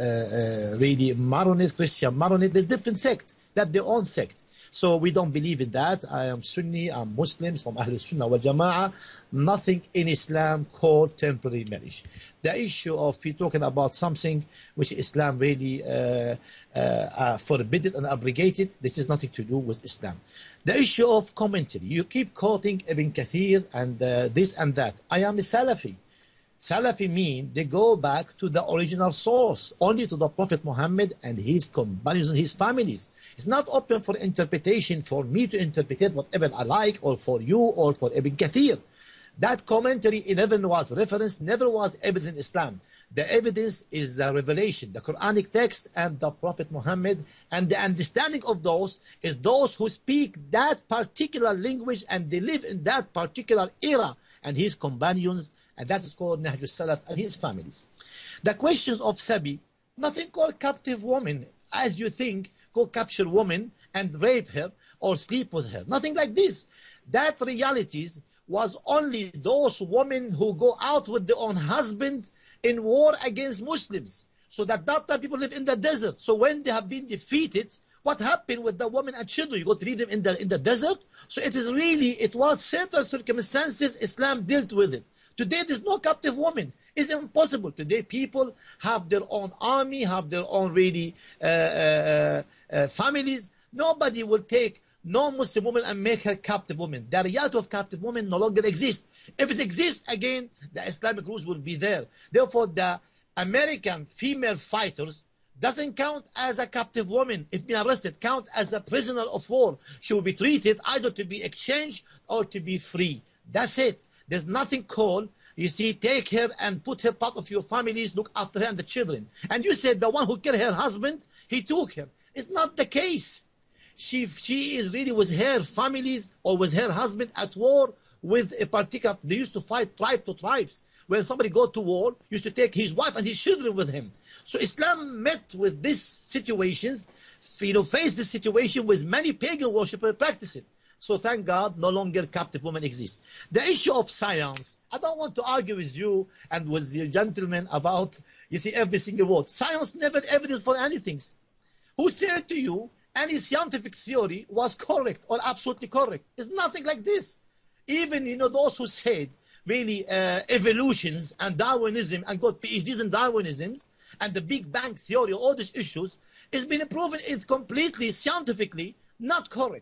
D: uh, really Maronite, Christian Maronite. There's different sects, that's their own sect. So we don't believe in that. I am Sunni, I'm Muslims from Ahl Sunnah wal Jama'ah. Nothing in Islam called temporary marriage. The issue of we talking about something which Islam really uh, uh, uh, forbidden and abrogated, this is nothing to do with Islam. The issue of commentary, you keep quoting Ibn Kathir and uh, this and that. I am a Salafi. Salafi mean they go back to the original source, only to the Prophet Muhammad and his companions and his families. It's not open for interpretation, for me to interpret whatever I like, or for you, or for Ibn Kathir. That commentary never was reference, never was evidence in Islam. The evidence is the revelation, the Quranic text and the Prophet Muhammad, and the understanding of those is those who speak that particular language and they live in that particular era, and his companions, and that is called Nahj al-Salaf and his families. The questions of Sabi, nothing called captive woman, as you think, go capture woman and rape her or sleep with her. Nothing like this. That realities was only those women who go out with their own husband in war against Muslims. So that that time people live in the desert. So when they have been defeated, what happened with the women and children? You go to leave them in the in the desert? So it is really, it was certain circumstances Islam dealt with it. Today there's no captive woman. It's impossible. Today people have their own army, have their own really uh, uh, uh, families. Nobody will take non-Muslim woman and make her captive woman. The reality of captive woman no longer exists. If it exists, again, the Islamic rules will be there. Therefore, the American female fighters doesn't count as a captive woman. If being arrested, count as a prisoner of war. She will be treated either to be exchanged or to be free. That's it. There's nothing called, you see, take her and put her part of your families, look after her and the children. And you said the one who killed her husband, he took her. It's not the case. She, she is really with her families or with her husband at war with a particular, they used to fight tribe to tribes. When somebody go to war, used to take his wife and his children with him. So Islam met with these situations, you know, faced this situation with many pagan worshippers practicing. So thank God, no longer captive women exist. The issue of science, I don't want to argue with you and with the gentlemen about, you see, every single word. Science never evidence for anything. Who said to you any scientific theory was correct or absolutely correct? It's nothing like this. Even, you know, those who said really uh, evolutions and Darwinism and got P H Ds in Darwinisms and the Big Bang theory, all these issues, is been proven is completely scientifically not correct.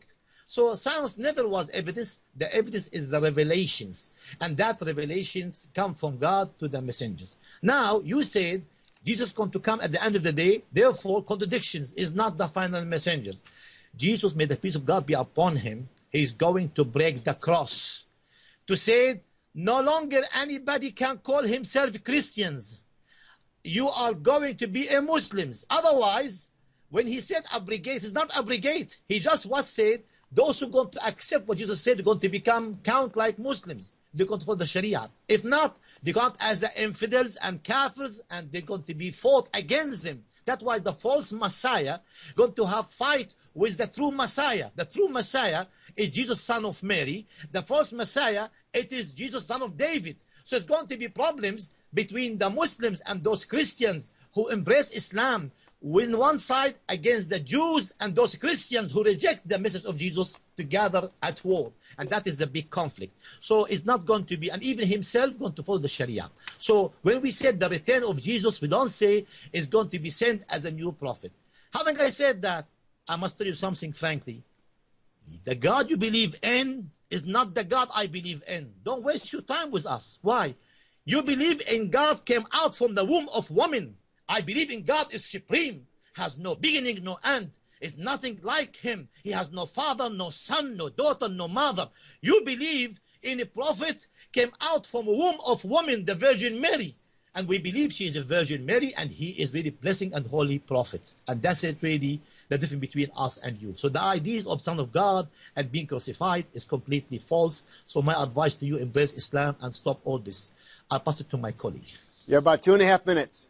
D: So science never was evidence. The evidence is the revelations. And that revelations come from God to the messengers. Now, you said Jesus is going to come at the end of the day. Therefore, contradictions is not the final messengers. Jesus, may the peace of God be upon him. He's going to break the cross. To say, no longer anybody can call himself Christians. You are going to be a Muslims. Otherwise, when he said abrogate, it's not abrogate. He just was said, those who are going to accept what Jesus said are going to become count like Muslims. They're going to follow the Sharia. If not, they count as the infidels and kafirs, and they're going to be fought against them. That's why the false Messiah going to have fight with the true Messiah. The true Messiah is Jesus, son of Mary. The false Messiah, it is Jesus, son of David. So it's going to be problems between the Muslims and those Christians who embrace Islam, with one side against the Jews and those Christians who reject the message of Jesus together at war. And that is the big conflict. So it's not going to be, and even himself going to follow the Sharia. So when we said the return of Jesus, we don't say is going to be sent as a new prophet. Having I said that, I must tell you something frankly. The God you believe in is not the God I believe in. Don't waste your time with us. Why? You believe in God came out from the womb of woman. I believe in God is supreme, has no beginning, no end, is nothing like him. He has no father, no son, no daughter, no mother. You believe in a prophet came out from a womb of woman, the Virgin Mary. And we believe she is a Virgin Mary and he is really blessing and holy prophet. And that's it really, the difference between us and you. So the ideas of Son of God and being crucified is completely false. So my advice to you, embrace Islam and stop all this. I'll pass it to my colleague.
B: You have about two and a half minutes.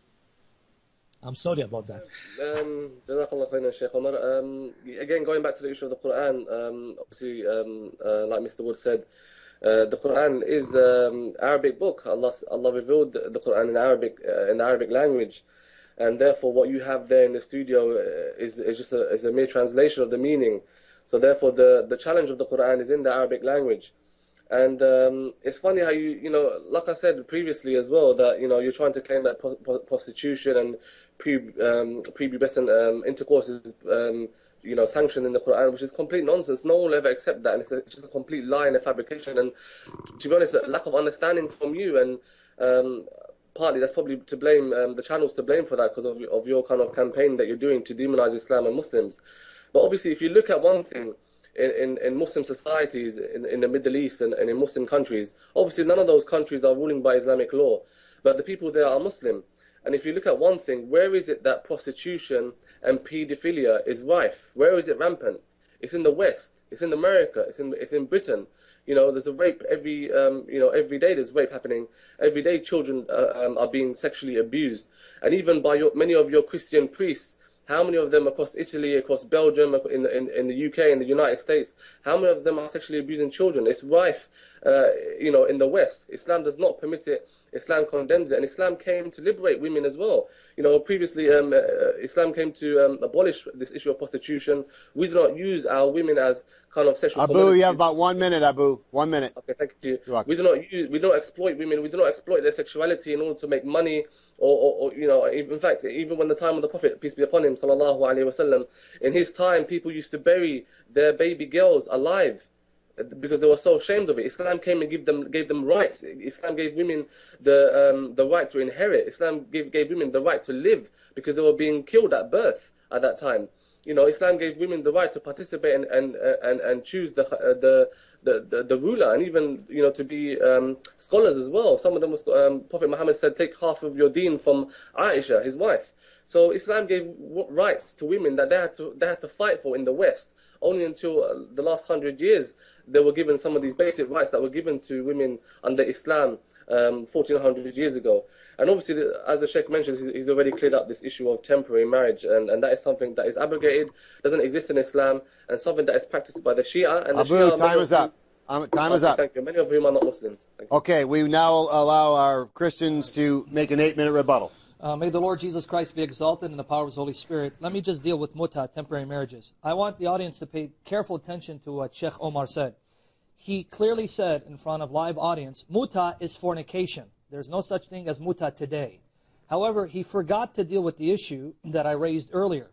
D: I'm sorry about that.
C: Um, Jazakallah khairan, Sheikh Omar. Um, again, going back to the issue of the Quran, um, obviously, um, uh, like Mister Wood said, uh, the Quran is an um, Arabic book. Allah, Allah revealed the, the Quran in Arabic, uh, in the Arabic language, and therefore, what you have there in the studio is is just a, is a mere translation of the meaning. So, therefore, the the challenge of the Quran is in the Arabic language. And um, it's funny how you, you know, like I said previously as well, that, you know, you're trying to claim that pro pro prostitution and pre um, prepubescent um, intercourse is, um, you know, sanctioned in the Quran, which is complete nonsense. No one will ever accept that, and it's, a, it's just a complete lie and a fabrication. And to be honest, a lack of understanding from you, and um, partly that's probably to blame. Um, the channel's to blame for that because of of your kind of campaign that you're doing to demonize Islam and Muslims. But obviously, if you look at one thing. In, in, in Muslim societies, in, in the Middle East and, and in Muslim countries, obviously none of those countries are ruling by Islamic law, but the people there are Muslim. And if you look at one thing, where is it that prostitution and paedophilia is rife? Where is it rampant? It's in the West. It's in America. It's in it's in Britain. You know, there's a rape every um, you know every day. There's rape happening every day. Children uh, um, are being sexually abused, and even by your, many of your Christian priests. How many of them across Italy, across Belgium, in, in, in the U K, in the United States, how many of them are sexually abusing children? It's rife, uh, you know, in the West. Islam does not permit it. Islam condemns it. And Islam came to liberate women as well. You know, previously um, uh, Islam came to um, abolish this issue of prostitution. We do not use our women as kind of sexual
B: Abu, you have about one minute, Abu. One minute.
C: Okay, thank you. We do not use, we do not exploit women. We do not exploit their sexuality in order to make money. Or, or, or you know, in fact, even when the time of the Prophet, peace be upon him, sallallahu alaihi wasallam, in his time, people used to bury their baby girls alive because they were so ashamed of it. Islam came and gave them gave them rights. Islam gave women the um, the right to inherit. Islam gave gave women the right to live because they were being killed at birth at that time. You know, Islam gave women the right to participate and and and, and choose the uh, the The, the, the ruler, and even, you know, to be um, scholars as well. Some of them was, um, Prophet Muhammad said, take half of your deen from Aisha, his wife. So Islam gave rights to women that they had to they had to fight for in the West. Only until uh, the last hundred years they were given some of these basic rights that were given to women under Islam um, fourteen hundred years ago. And obviously, as the Sheikh mentioned, he's already cleared up this issue of temporary marriage, and, and that is something that is abrogated, doesn't exist in Islam, and something that is practiced by the Shia. And the
B: Abu,
C: Shia,
B: time is up. Um, time is up.
C: Thank you. Many of whom are not Muslims. Thank you.
B: Okay, we now allow our Christians to make an eight-minute rebuttal.
F: Uh, may the Lord Jesus Christ be exalted in the power of His Holy Spirit. Let me just deal with muta, temporary marriages. I want the audience to pay careful attention to what Sheikh Omar said. He clearly said in front of live audience, muta is fornication. There's no such thing as muta today. However, he forgot to deal with the issue that I raised earlier.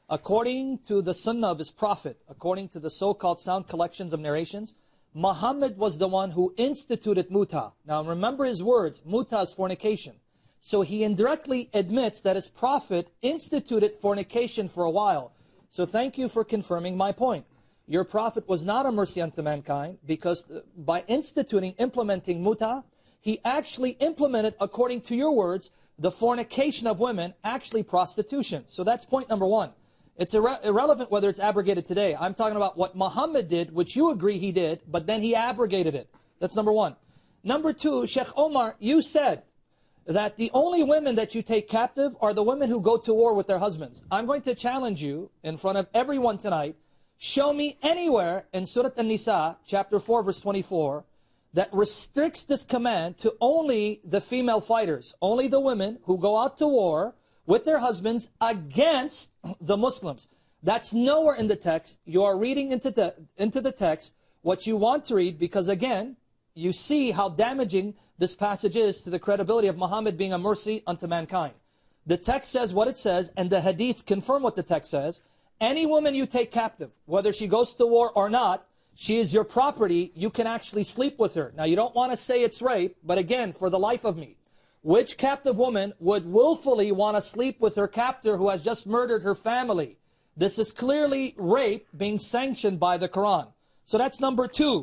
F: according to the sunnah of his prophet, according to the so-called sound collections of narrations, Muhammad was the one who instituted muta. Now remember his words, muta is fornication. So he indirectly admits that his prophet instituted fornication for a while. So thank you for confirming my point. Your prophet was not a mercy unto mankind, because by instituting, implementing muta, he actually implemented, according to your words, the fornication of women, actually prostitution. So that's point number one. It's irre irrelevant whether it's abrogated today. I'm talking about what Muhammad did, which you agree he did, but then he abrogated it. That's number one. Number two, Sheikh Omar, you said that the only women that you take captive are the women who go to war with their husbands. I'm going to challenge you in front of everyone tonight. Show me anywhere in Surah An-Nisa, chapter four, verse twenty-four, that restricts this command to only the female fighters, only the women who go out to war with their husbands against the Muslims. That's nowhere in the text. You are reading into the, into the text what you want to read, because again, you see how damaging this passage is to the credibility of Muhammad being a mercy unto mankind. The text says what it says, and the hadiths confirm what the text says. Any woman you take captive, whether she goes to war or not, she is your property. You can actually sleep with her. Now, you don't want to say it's rape, but again, for the life of me, which captive woman would willfully want to sleep with her captor who has just murdered her family? This is clearly rape being sanctioned by the Quran. So that's number two.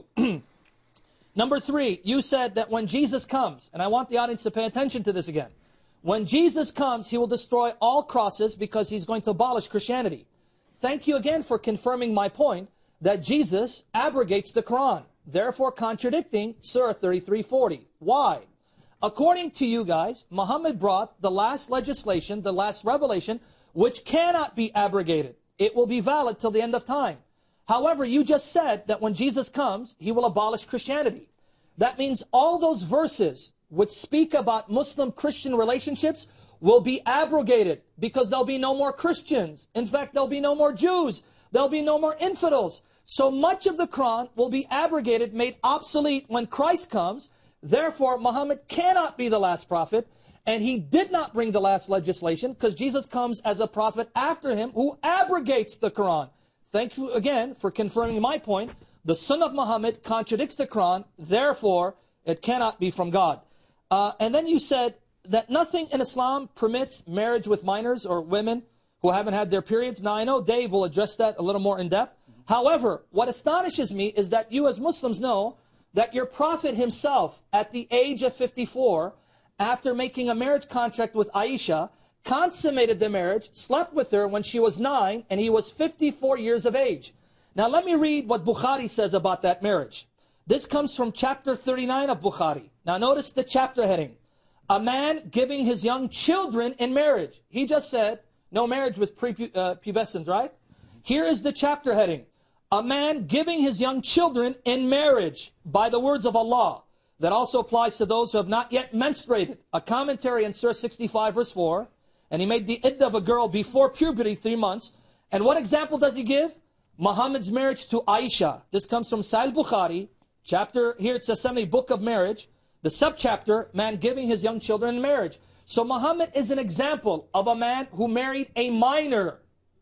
F: Number three, you said that when Jesus comes, and I want the audience to pay attention to this again, when Jesus comes, he will destroy all crosses because he's going to abolish Christianity. Thank you again for confirming my point that Jesus abrogates the Quran, therefore contradicting Surah thirty-three forty. Why? According to you guys, Muhammad brought the last legislation, the last revelation, which cannot be abrogated. It will be valid till the end of time. However, you just said that when Jesus comes, he will abolish Christianity. That means all those verses which speak about Muslim-Christian relationships will be abrogated, because there'll be no more Christians. In fact, there'll be no more Jews. There'll be no more infidels. So much of the Quran will be abrogated, made obsolete when Christ comes. Therefore, Muhammad cannot be the last prophet, and he did not bring the last legislation, because Jesus comes as a prophet after him who abrogates the Quran. Thank you again for confirming my point. The son of Muhammad contradicts the Quran, therefore it cannot be from God. Uh, and then you said that nothing in Islam permits marriage with minors or women who haven't had their periods. Now I know Dave will address that a little more in depth. However, what astonishes me is that you as Muslims know that your prophet himself, at the age of fifty-four, after making a marriage contract with Aisha, consummated the marriage, slept with her when she was nine, and he was fifty-four years of age. Now let me read what Bukhari says about that marriage. This comes from chapter thirty-nine of Bukhari. Now notice the chapter heading. A man giving his young children in marriage. He just said, no marriage with prepubescence, right? Here is the chapter heading. A man giving his young children in marriage by the words of Allah. That also applies to those who have not yet menstruated. A commentary in Surah sixty-five verse four. And he made the iddah of a girl before puberty, three months. And what example does he give? Muhammad's marriage to Aisha. This comes from Sahih Bukhari. Chapter, here it says something, book of marriage. The subchapter, man giving his young children in marriage. So Muhammad is an example of a man who married a minor,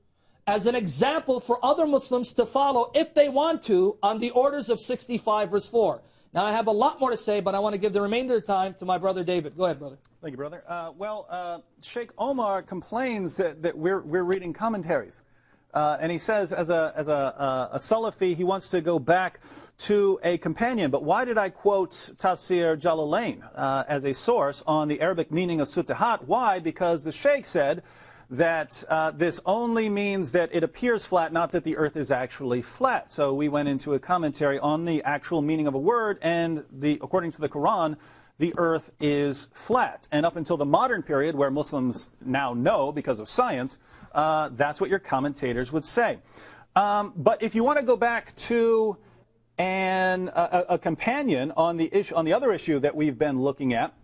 F: as an example for other Muslims to follow if they want to on the orders of sixty-five verse four. Now I have a lot more to say, but I want to give the remainder of the time to my brother David. Go ahead, brother.
E: Thank you, brother. Uh, well, uh, Sheikh Omar complains that, that we're, we're reading commentaries. Uh, and he says, as a, as a, uh, a Salafi, he wants to go back to a companion. But why did I quote Tafsir Jalalain uh, as a source on the Arabic meaning of Sutahat? Why? Because the Sheikh said that uh, this only means that it appears flat, not that the earth is actually flat. So we went into a commentary on the actual meaning of a word, and the, according to the Quran, the earth is flat. And up until the modern period, where Muslims now know because of science, uh, that's what your commentators would say. Um, but if you want to go back to an, a, a companion on the issue, on the other issue that we've been looking at,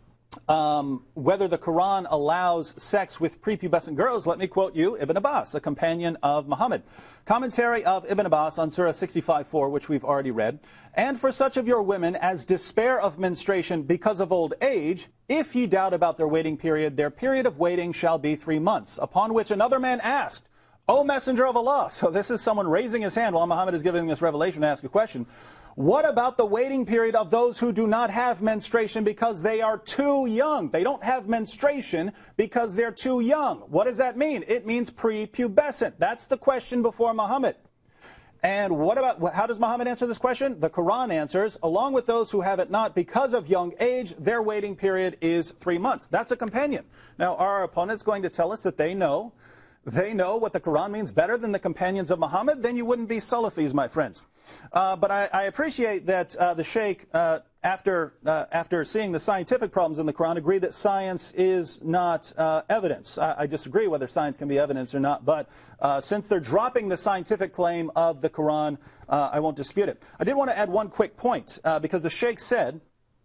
E: um, whether the Quran allows sex with prepubescent girls, let me quote you Ibn Abbas, a companion of Muhammad. Commentary of Ibn Abbas on Surah sixty-five four, which we've already read. And for such of your women as despair of menstruation because of old age, if ye doubt about their waiting period, their period of waiting shall be three months. Upon which another man asked, O Messenger of Allah. So this is someone raising his hand while Muhammad is giving this revelation to ask a question. What about the waiting period of those who do not have menstruation because they are too young? They don't have menstruation because they're too young. What does that mean? It means prepubescent. That's the question before Muhammad. And what about, how does Muhammad answer this question? The Quran answers, along with those who have it not because of young age, their waiting period is three months. That's a companion. Now, are our opponents going to tell us that they know They know what the Quran means better than the companions of Muhammad? Then you wouldn't be Salafis, my friends. Uh, but I, I appreciate that uh, the Sheikh, uh, after uh, after seeing the scientific problems in the Quran, agreed that science is not uh, evidence. I, I disagree whether science can be evidence or not, but uh, since they're dropping the scientific claim of the Quran, uh, I won't dispute it. I did want to add one quick point, uh, because the Sheikh said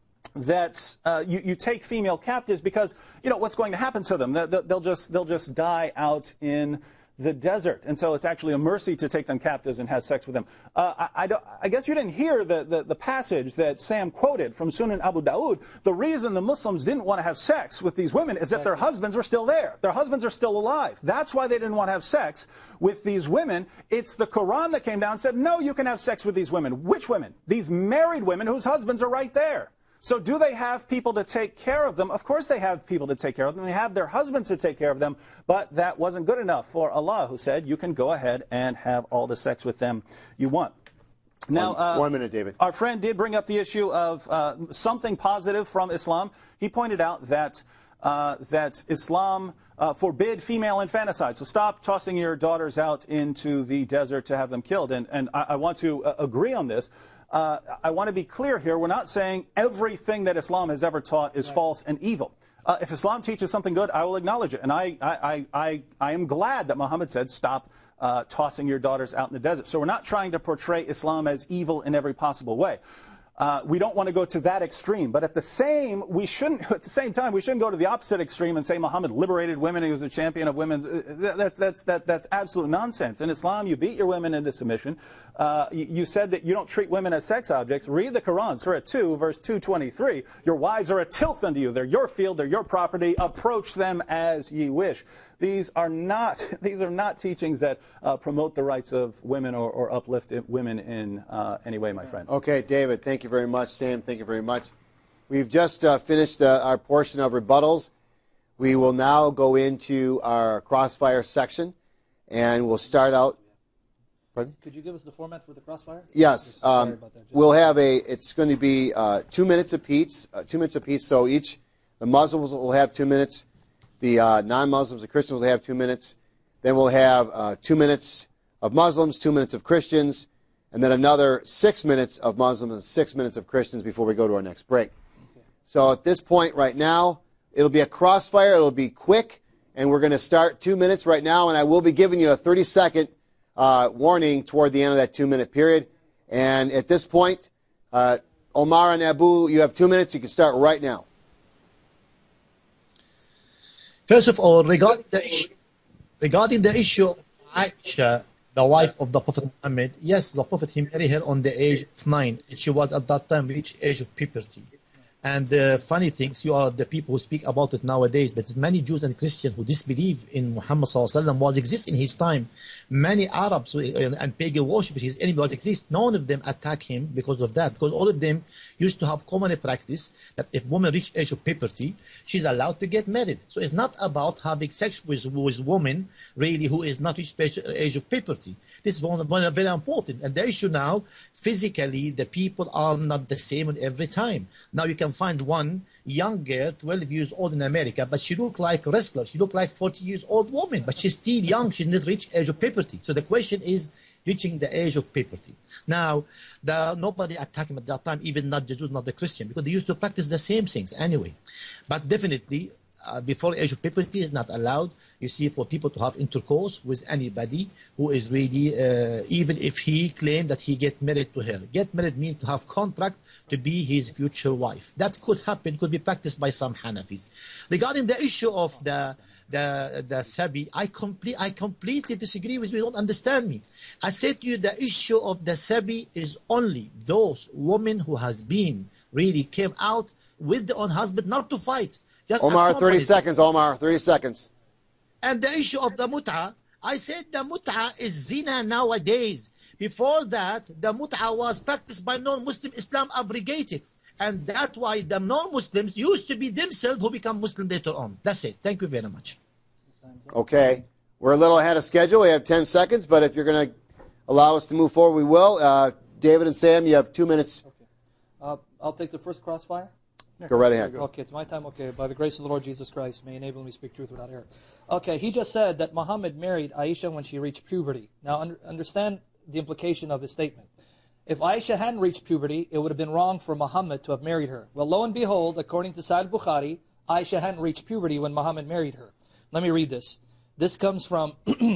E: that uh, you, you take female captives because, you know, what's going to happen to them? They'll just, they'll just die out in the desert. And so it's actually a mercy to take them captives and have sex with them. Uh, I, I, don't, I guess you didn't hear the, the, the passage that Sam quoted from Sunan Abu Dawood. The reason the Muslims didn't want to have sex with these women is that their husbands were still there. Their husbands are still alive. That's why they didn't want to have sex with these women. It's the Quran that came down and said, no, you can have sex with these women. Which women? These married women whose husbands are right there. So do they have people to take care of them? Of course they have people to take care of them. They have their husbands to take care of them. But that wasn't good enough for Allah, who said you can go ahead and have all the sex with them you want. Now,
B: one,
E: uh,
B: one minute, David.
E: Our friend did bring up the issue of uh, something positive from Islam. He pointed out that, uh, that Islam uh, forbid female infanticide. So stop tossing your daughters out into the desert to have them killed. And, and I, I want to uh, agree on this. Uh, I want to be clear here. We're not saying everything that Islam has ever taught is right. false and evil. Uh, if Islam teaches something good, I will acknowledge it. And I, I, I, I am glad that Muhammad said, stop uh, tossing your daughters out in the desert. So we're not trying to portray Islam as evil in every possible way. Uh, we don't want to go to that extreme, but at the same we shouldn't. At the same time, we shouldn't go to the opposite extreme and say Muhammad liberated women. He was a champion of women. That's that's that that's absolute nonsense. In Islam, you beat your women into submission. Uh, you, you said that you don't treat women as sex objects. Read the Quran, Surah two, verse two twenty-three. Your wives are a tilth unto you. They're your field. They're your property. Approach them as ye wish. These are not these are not teachings that uh, promote the rights of women or, or uplift women in uh, any way, my friend.
B: Okay, David, thank you very much. Sam, thank you very much. We've just uh, finished uh, our portion of rebuttals. We will now go into our crossfire section, and we'll start out. Pardon?
F: Could you give us the format for the crossfire?
B: Yes, um, we'll have a. It's going to be uh, two minutes apiece. Uh, two minutes apiece. So each the Muslims will have two minutes. The uh, non-Muslims, the Christians will have two minutes. Then we'll have uh, two minutes of Muslims, two minutes of Christians, and then another six minutes of Muslims and six minutes of Christians before we go to our next break. Okay. So at this point right now, it'll be a crossfire. It'll be quick, and we're going to start two minutes right now, and I will be giving you a thirty-second uh, warning toward the end of that two-minute period. And at this point, uh, Omar and Abu, you have two minutes. You can start right now.
D: First of all, regarding the issue, regarding the issue of Aisha, the wife of the Prophet Muhammad, yes, the Prophet, he married her on the age of nine, and she was at that time reached age of puberty. And the funny things, you are the people who speak about it nowadays, but many Jews and Christians who disbelieve in Muhammad sallallahu alaihi wasallam was exist in his time. Many Arabs and pagan worshippers, his enemy was exist. None of them attack him because of that, because all of them used to have common practice that if woman reach age of puberty, she's allowed to get married. So it's not about having sex with with woman really who is not reached age of puberty. This is one, one very important. And the issue now, physically, the people are not the same at every time. Now you can find one young girl, twelve years old in America, but she look like a wrestler. She look like forty years old woman, but she's still young. She's not reached age of puberty. So the question is reaching the age of puberty. Now, the, nobody attacked him at that time, even not the Jews, not the Christian, because they used to practice the same things anyway. But definitely, uh, before age of puberty is not allowed, you see, for people to have intercourse with anybody who is really, uh, even if he claimed that he get married to her. Get married means to have contract to be his future wife. That could happen, could be practiced by some Hanafis. Regarding the issue of the the the Sabi, I complete I completely disagree with you. You don't understand me. I said to you the issue of the Sabi is only those women who has been really came out with their own husband, not to fight. Just
B: Omar, thirty seconds. Omar, thirty seconds.
D: And the issue of the mut'a, I said the mut'a is zina nowadays. Before that, the mut'a was practiced by non-Muslim. Islam abrogated. And that's why the non-Muslims used to be themselves who become Muslim later on. That's it. Thank you very much.
B: Okay. We're a little ahead of schedule. We have ten seconds, but if you're going to allow us to move forward, we will. Uh, David and Sam, you have two minutes.
F: Okay. Uh, I'll take the first crossfire.
B: Go right ahead.
F: Okay, it's my time. Okay, by the grace of the Lord Jesus Christ, may enable me to speak truth without error. Okay, he just said that Muhammad married Aisha when she reached puberty. Now, under, understand the implication of his statement. If Aisha hadn't reached puberty, it would have been wrong for Muhammad to have married her. Well, lo and behold, according to Sahih Bukhari, Aisha hadn't reached puberty when Muhammad married her. Let me read this. This comes from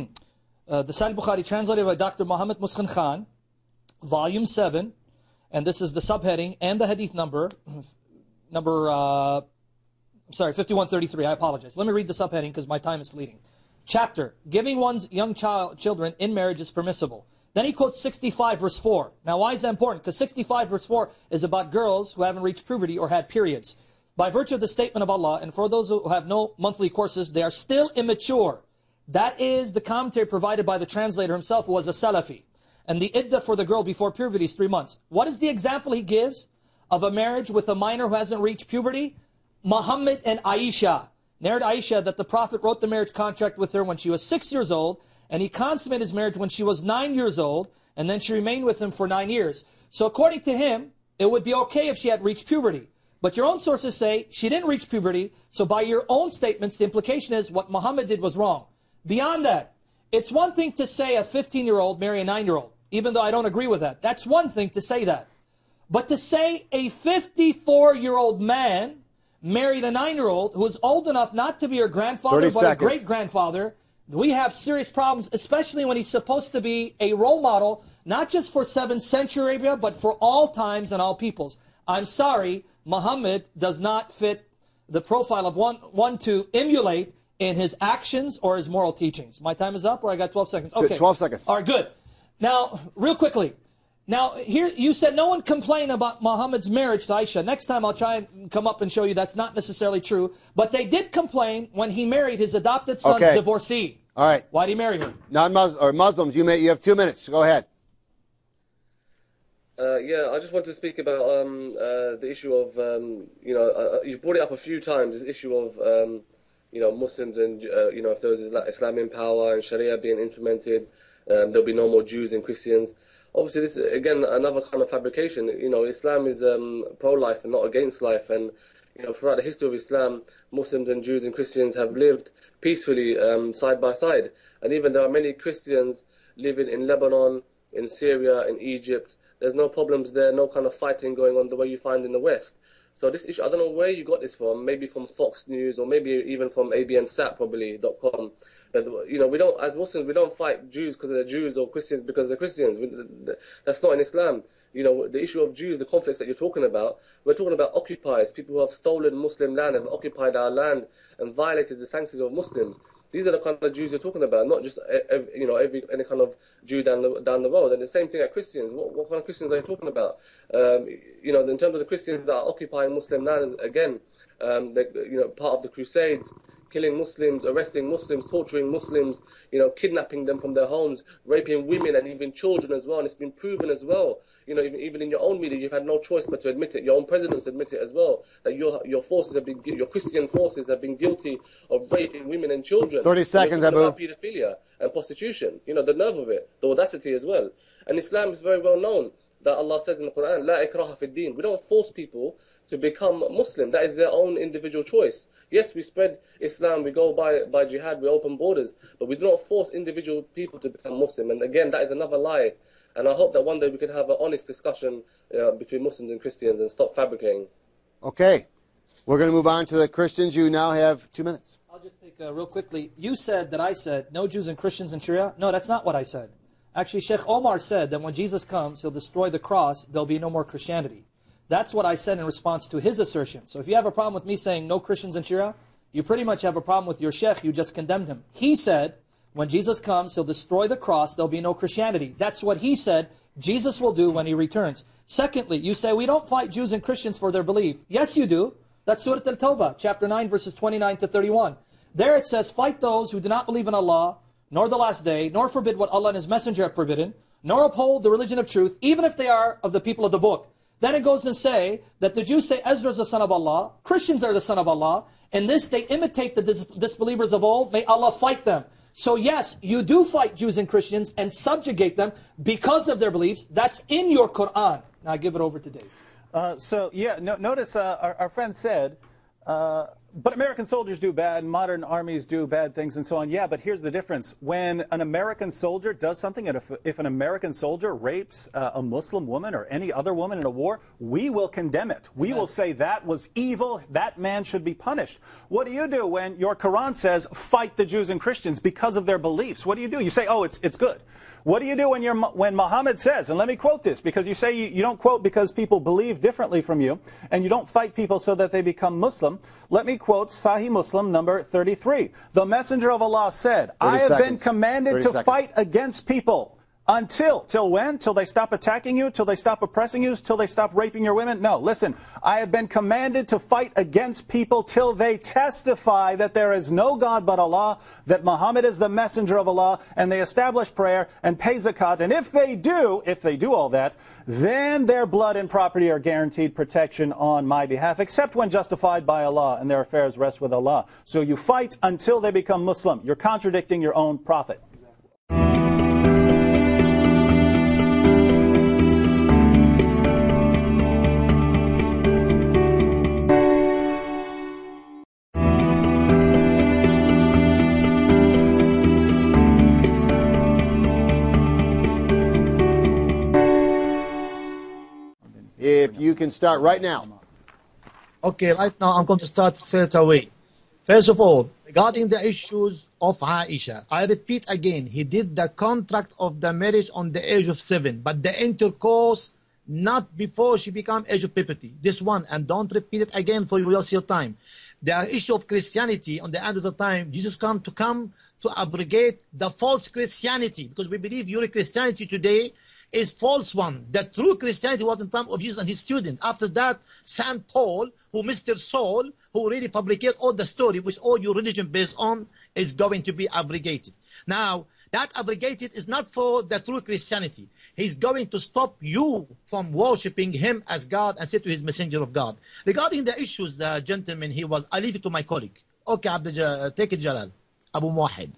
F: uh, the Sahih Bukhari, translated by Doctor Muhammad Muskin Khan, Volume seven, and this is the subheading and the hadith number, number, uh, I'm sorry, fifty-one thirty-three, I apologize. Let me read the subheading because my time is fleeting. Chapter, giving one's young child children in marriage is permissible. Then he quotes sixty-five verse four. Now why is that important? Because sixty-five verse four is about girls who haven't reached puberty or had periods. By virtue of the statement of Allah, and for those who have no monthly courses, they are still immature. That is the commentary provided by the translator himself, who was a Salafi. And the iddah for the girl before puberty is three months. What is the example he gives of a marriage with a minor who hasn't reached puberty? Muhammad and Aisha. Narrated Aisha that the Prophet wrote the marriage contract with her when she was six years old, and he consummated his marriage when she was nine years old, and then she remained with him for nine years. So according to him, it would be okay if she had reached puberty. But your own sources say she didn't reach puberty, so by your own statements, the implication is what Muhammad did was wrong. Beyond that, it's one thing to say a fifteen-year-old marry a nine-year-old, even though I don't agree with that. That's one thing to say that. But to say a fifty-four-year-old man married a nine-year-old who is old enough not to be her grandfather, but seconds. a great-grandfather, we have serious problems, especially when he's supposed to be a role model, not just for seventh century Arabia, but for all times and all peoples. I'm sorry, Muhammad does not fit the profile of one, one to emulate in his actions or his moral teachings. My time is up, or I got twelve seconds? Okay.
B: twelve seconds.
F: All right, good. Now, real quickly. Now, here you said no one complained about Muhammad's marriage to Aisha. Next time I'll try and come up and show you that's not necessarily true. But they did complain when he married his adopted son's
B: okay.
F: divorcee.
B: All right.
F: Why did he marry her?
B: Non-Muslims, or Muslims, you, may, you have two minutes. Go ahead.
C: Uh, yeah, I just want to speak about um, uh, the issue of, um, you know, uh, you've brought it up a few times, this issue of, um, you know, Muslims and, uh, you know, if there was Islam in power and Sharia being implemented, um, there'll be no more Jews and Christians. Obviously, this is, again, another kind of fabrication. You know, Islam is um, pro-life and not against life. And, you know, throughout the history of Islam, Muslims and Jews and Christians have lived peacefully um, side by side. And even there are many Christians living in Lebanon, in Syria, in Egypt. There's no problems there, no kind of fighting going on the way you find in the West. So this issue, I don't know where you got this from, maybe from Fox News or maybe even from A B N Sat probably, dot com. But, you know, we don't, as Muslims, we don't fight Jews because they're Jews or Christians because they're Christians. We, that's not in Islam. You know, the issue of Jews, the conflicts that you're talking about, we're talking about occupiers, people who have stolen Muslim land, have occupied our land and violated the sanctity of Muslims. These are the kind of Jews you're talking about, not just every, you know every any kind of Jew down the down the road. And the same thing at Christians. What, what kind of Christians are you talking about? Um, you know, in terms of the Christians that are occupying Muslim lands, again, um, you know, part of the Crusades, killing Muslims, arresting Muslims, torturing Muslims, you know, kidnapping them from their homes, raping women and even children as well. And it's been proven as well. You know, even, even in your own media, you've had no choice but to admit it. Your own presidents admit it as well, that your your forces have been, your Christian forces have been guilty of raping women and children.
B: Thirty seconds, Abu.
C: About pedophilia and prostitution. You know, the nerve of it, the audacity as well. And Islam is very well known that Allah says in the Quran, "La ikraha fi din." We don't force people to become Muslim. That is their own individual choice. Yes, we spread Islam, we go by by jihad, we open borders, but we do not force individual people to become Muslim. And again, that is another lie. And I hope that one day we can have an honest discussion uh, between Muslims and Christians and stop fabricating.
B: Okay. We're going to move on to the Christians. You now have two minutes.
F: I'll just take uh, real quickly. You said that I said no Jews and Christians in Sharia. No, that's not what I said. Actually, Sheikh Omar said that when Jesus comes, he'll destroy the cross. There'll be no more Christianity. That's what I said in response to his assertion. So if you have a problem with me saying no Christians in Sharia, you pretty much have a problem with your Sheikh. You just condemned him. He said, when Jesus comes, he'll destroy the cross. There'll be no Christianity. That's what he said Jesus will do when he returns. Secondly, you say we don't fight Jews and Christians for their belief. Yes, you do. That's Surah Al-Tawbah, chapter nine, verses twenty-nine to thirty-one. There it says, fight those who do not believe in Allah, nor the last day, nor forbid what Allah and His Messenger have forbidden, nor uphold the religion of truth, even if they are of the people of the book. Then it goes and say that the Jews say Ezra is the son of Allah, Christians are the son of Allah, and this they imitate the dis disbelievers of old, may Allah fight them. So yes, you do fight Jews and Christians and subjugate them because of their beliefs. That's in your Quran. Now I give it over to Dave.
E: Uh, so yeah, no, notice uh, our, our friend said, uh, but American soldiers do bad, modern armies do bad things and so on. Yeah, but here's the difference. When an American soldier does something, and if, if an American soldier rapes uh, a Muslim woman or any other woman in a war, we will condemn it. We will say that was evil, that man should be punished. What do you do when your Quran says fight the Jews and Christians because of their beliefs? What do you do? You say, oh, it's, it's good. What do you do when, you're, when Muhammad says, and let me quote this, because you say you, you don't quote because people believe differently from you, and you don't fight people so that they become Muslim. Let me quote Sahih Muslim number thirty-three. The Messenger of Allah said, I have
B: seconds.
E: been commanded to
B: seconds.
E: fight against people. Until, till when? Till they stop attacking you? Till they stop oppressing you? Till they stop raping your women? No, listen. I have been commanded to fight against people till they testify that there is no God but Allah, that Muhammad is the messenger of Allah, and they establish prayer and pay zakat. And if they do, if they do all that, then their blood and property are guaranteed protection on my behalf, except when justified by Allah, and their affairs rest with Allah. So you fight until they become Muslim. You're contradicting your own prophet.
B: If you can start right now.
D: Okay, right now I'm going to start straight away. First of all, regarding the issues of Aisha, I repeat again, he did the contract of the marriage on the age of seven, but the intercourse not before she became age of puberty. This one, and don't repeat it again for you will see your time. The issue of Christianity, on the end of the time, Jesus come to come to abrogate the false Christianity, because we believe your Christianity today is false one. The true Christianity was in time of Jesus and his student. After that, Saint Paul, who Mister Saul, who really fabricate all the story, which all your religion based on, is going to be abrogated. Now, that abrogated is not for the true Christianity. He's going to stop you from worshipping him as God and say to his messenger of God. Regarding the issues, uh, gentlemen, he was, I leave it to my colleague. Okay, Abdul, take it, Jalal. Abu Muwahid.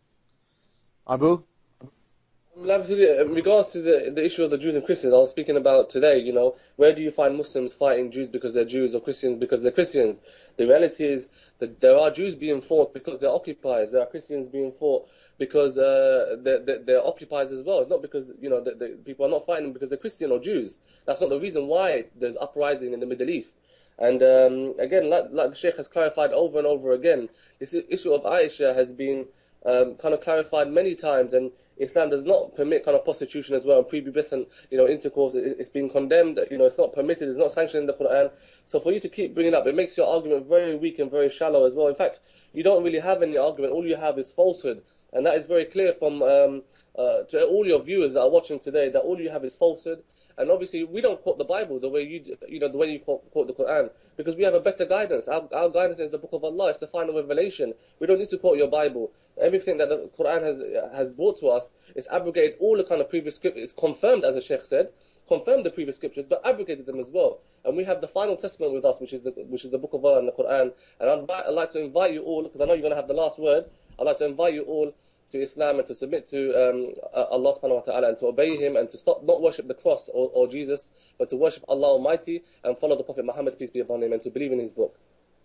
B: Abu?
C: Absolutely. In regards to the, the issue of the Jews and Christians, I was speaking about today, you know, where do you find Muslims fighting Jews because they're Jews or Christians because they're Christians? The reality is that there are Jews being fought because they're occupiers. There are Christians being fought because uh, they're, they're, they're occupiers as well. It's not because, you know, the, the, people are not fighting because they're Christian or Jews. That's not the reason why there's uprising in the Middle East. And um, again, like, like the Sheikh has clarified over and over again, this issue of Aisha has been um, kind of clarified many times, and Islam does not permit kind of prostitution as well, and prepubescent, you know, intercourse. It's been condemned. You know, it's not permitted. It's not sanctioned in the Quran. So for you to keep bringing it up, it makes your argument very weak and very shallow as well. In fact, you don't really have any argument. All you have is falsehood, and that is very clear from um, uh, to all your viewers that are watching today. That all you have is falsehood. And obviously, we don't quote the Bible the way you, you know, the way you quote, quote the Quran, because we have a better guidance. Our, our guidance is the Book of Allah. It's the final revelation. We don't need to quote your Bible. Everything that the Quran has has brought to us is abrogated all the kind of previous scriptures. It's confirmed, as the Sheikh said, confirmed the previous scriptures, but abrogated them as well. And we have the final testament with us, which is the which is the Book of Allah and the Quran. And I'd, I'd like to invite you all, because I know you're going to have the last word. I'd like to invite you all to Islam and to submit to um, Allah subhanahu wa ta'ala and to obey him and to stop not worship the cross or, or Jesus, but to worship Allah Almighty and follow the Prophet Muhammad, peace be upon him, and to believe in his book.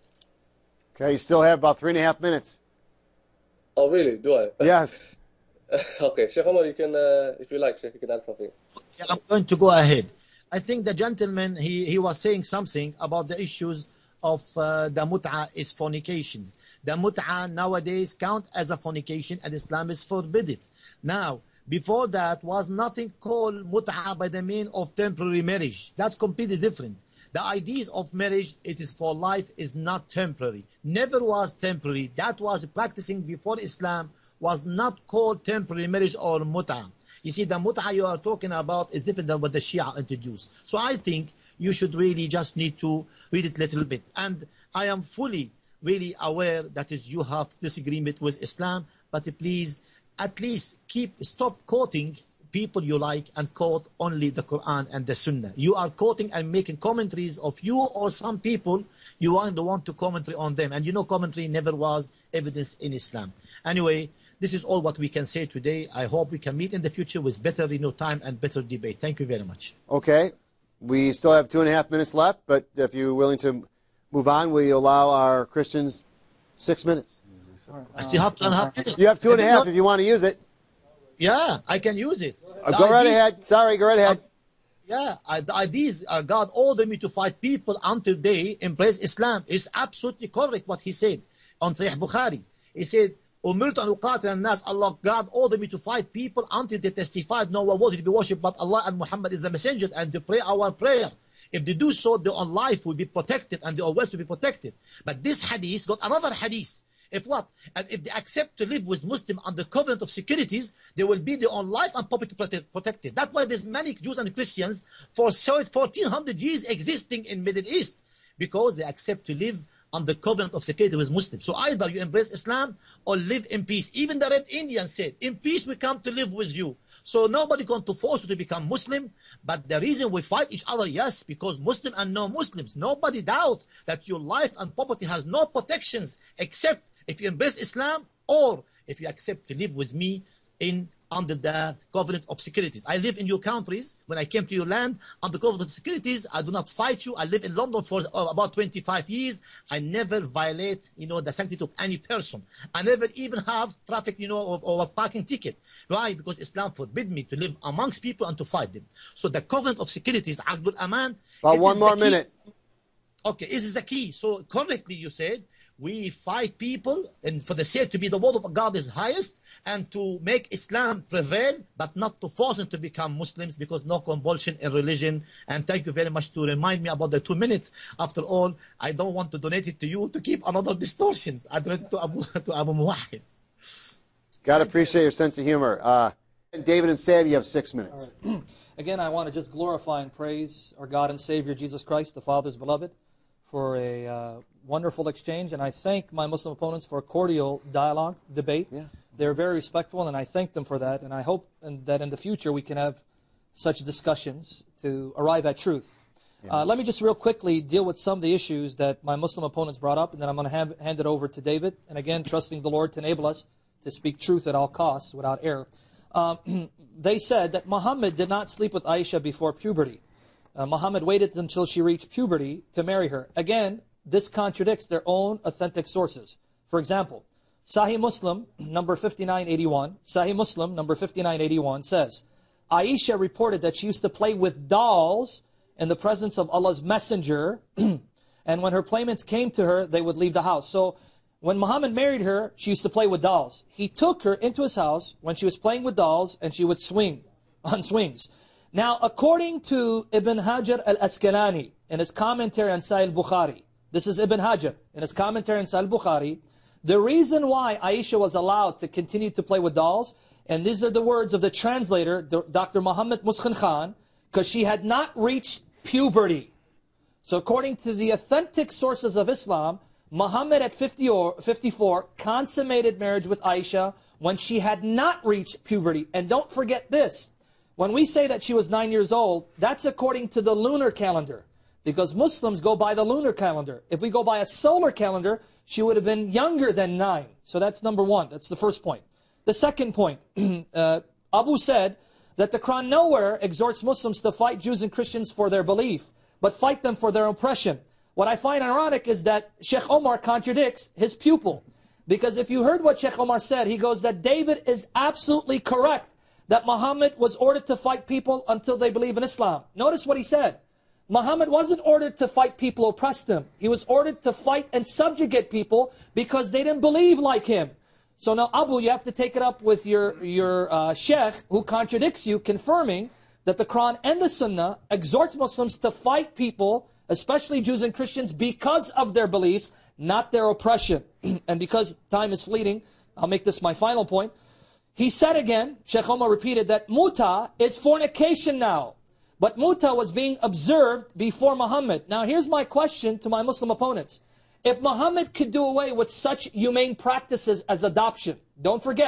B: Okay, you still have about three and a half minutes.
C: Oh, really? Do I?
B: Yes.
C: Okay, Sheikh Omar, you can, uh, if you like, Sheikh, you can add something.
D: Okay, I'm going to go ahead. I think the gentleman, he, he was saying something about the issues of uh, the mut'a is fornications. The mut'a nowadays count as a fornication, and Islam is forbid it. Now, before that was nothing called mut'a by the mean of temporary marriage. That's completely different. The ideas of marriage, it is for life, is not temporary. Never was temporary. That was practicing before Islam, was not called temporary marriage or mut'a. You see, the mut'a you are talking about is different than what the Shia introduced. So I think you should really just need to read it a little bit. And I am fully, really aware that is you have disagreement with Islam, but please at least keep stop quoting people you like and quote only the Quran and the Sunnah. You are quoting and making commentaries of you or some people. You want to want to commentary on them, and you know commentary never was evidence in Islam. Anyway, this is all what we can say today. I hope we can meet in the future with better you know, time and better debate. Thank you very much.
B: Okay. We still have two and a half minutes left, but if you're willing to move on, we allow our Christians six minutes.
D: I still have two and a half minutes.
B: You have two and a half if you want to use it.
D: Yeah, I can use it.
B: Uh, go right ahead. Sorry, go right ahead.
D: Uh, yeah, I, the ideas uh, God ordered me to fight people until they embrace Islam. Is absolutely correct what he said on Sahih Bukhari. He said, "Umirtu an uqatil an-nas." Allah, God ordered me to fight people until they testified no one worthy to be worshipped but Allah, and Muhammad is the messenger, and to pray our prayer. If they do so, their own life will be protected and their own wealth will be protected. But this hadith got another hadith. If what? And if they accept to live with Muslim under covenant of securities, they will be their own life and property protected. That's why there's many Jews and Christians for fourteen hundred years existing in Middle East, because they accept to live under covenant of security with Muslims. So either you embrace Islam or live in peace. Even the Red Indians said, in peace we come to live with you. So nobody going to force you to become Muslim. But the reason we fight each other, yes, because Muslim and non-Muslims, nobody doubt that your life and property has no protections except if you embrace Islam or if you accept to live with me in under the covenant of securities. I live in your countries. When I came to your land under covenant of securities, I do not fight you. I live in London for uh, about twenty-five years. I never violate, you know, the sanctity of any person. I never even have traffic, you know, or, or a parking ticket. Why? Because Islam forbid me to live amongst people and to fight them. So the covenant of securities, Aqdul Aman.
B: About one more minute.
D: Okay, this is the key. So correctly you said, we fight people and for the sake to be the word of God is highest and to make Islam prevail, but not to force them to become Muslims, because no compulsion in religion. And thank you very much to remind me about the two minutes. After all, I don't want to donate it to you to keep another distortions. I donate it to Abu, to Abu Muwahid.
B: Got to appreciate your sense of humor. Uh, David and Sam, you have six minutes.
F: Right. Again, I want to just glorify and praise our God and Savior Jesus Christ, the Father's beloved, for a uh, wonderful exchange, and I thank my Muslim opponents for a cordial dialogue, debate. Yeah. They're very respectful, and I thank them for that, and I hope and that in the future we can have such discussions to arrive at truth. Yeah. Uh, let me just real quickly deal with some of the issues that my Muslim opponents brought up, and then I'm going to have, hand it over to David, and again, trusting the Lord to enable us to speak truth at all costs without error. Um, they said that Muhammad did not sleep with Aisha before puberty. Uh, Muhammad waited until she reached puberty to marry her. Again, this contradicts their own authentic sources. For example, Sahih Muslim, number fifty-nine eighty-one, Sahih Muslim, number fifty-nine eighty-one says, Aisha reported that she used to play with dolls in the presence of Allah's messenger, and when her playmates came to her, they would leave the house. So, when Muhammad married her, she used to play with dolls. He took her into his house when she was playing with dolls, and she would swing on swings. Now, according to Ibn Hajar al-Asqalani in his commentary on Sahih Bukhari, this is Ibn Hajar in his commentary on Sahih Bukhari, the reason why Aisha was allowed to continue to play with dolls, and these are the words of the translator, Doctor Muhammad Muskhan Khan, because she had not reached puberty. So according to the authentic sources of Islam, Muhammad at fifty or fifty-four consummated marriage with Aisha when she had not reached puberty. And don't forget this. When we say that she was nine years old, that's according to the lunar calendar. Because Muslims go by the lunar calendar. If we go by a solar calendar, she would have been younger than nine. So that's number one. That's the first point. The second point, uh, Abu said that the Quran nowhere exhorts Muslims to fight Jews and Christians for their belief, but fight them for their oppression. What I find ironic is that Sheikh Omar contradicts his pupil. Because if you heard what Sheikh Omar said, he goes that David is absolutely correct that Muhammad was ordered to fight people until they believe in Islam. Notice what he said. Muhammad wasn't ordered to fight people who oppressed him. He was ordered to fight and subjugate people because they didn't believe like him. So now, Abu, you have to take it up with your, your uh, sheikh who contradicts you, confirming that the Quran and the Sunnah exhorts Muslims to fight people, especially Jews and Christians, because of their beliefs, not their oppression. And because time is fleeting, I'll make this my final point. He said again, Sheikh Omar repeated, that muta is fornication now. But muta was being observed before Muhammad. Now here's my question to my Muslim opponents. If Muhammad could do away with such humane practices as adoption, don't forget,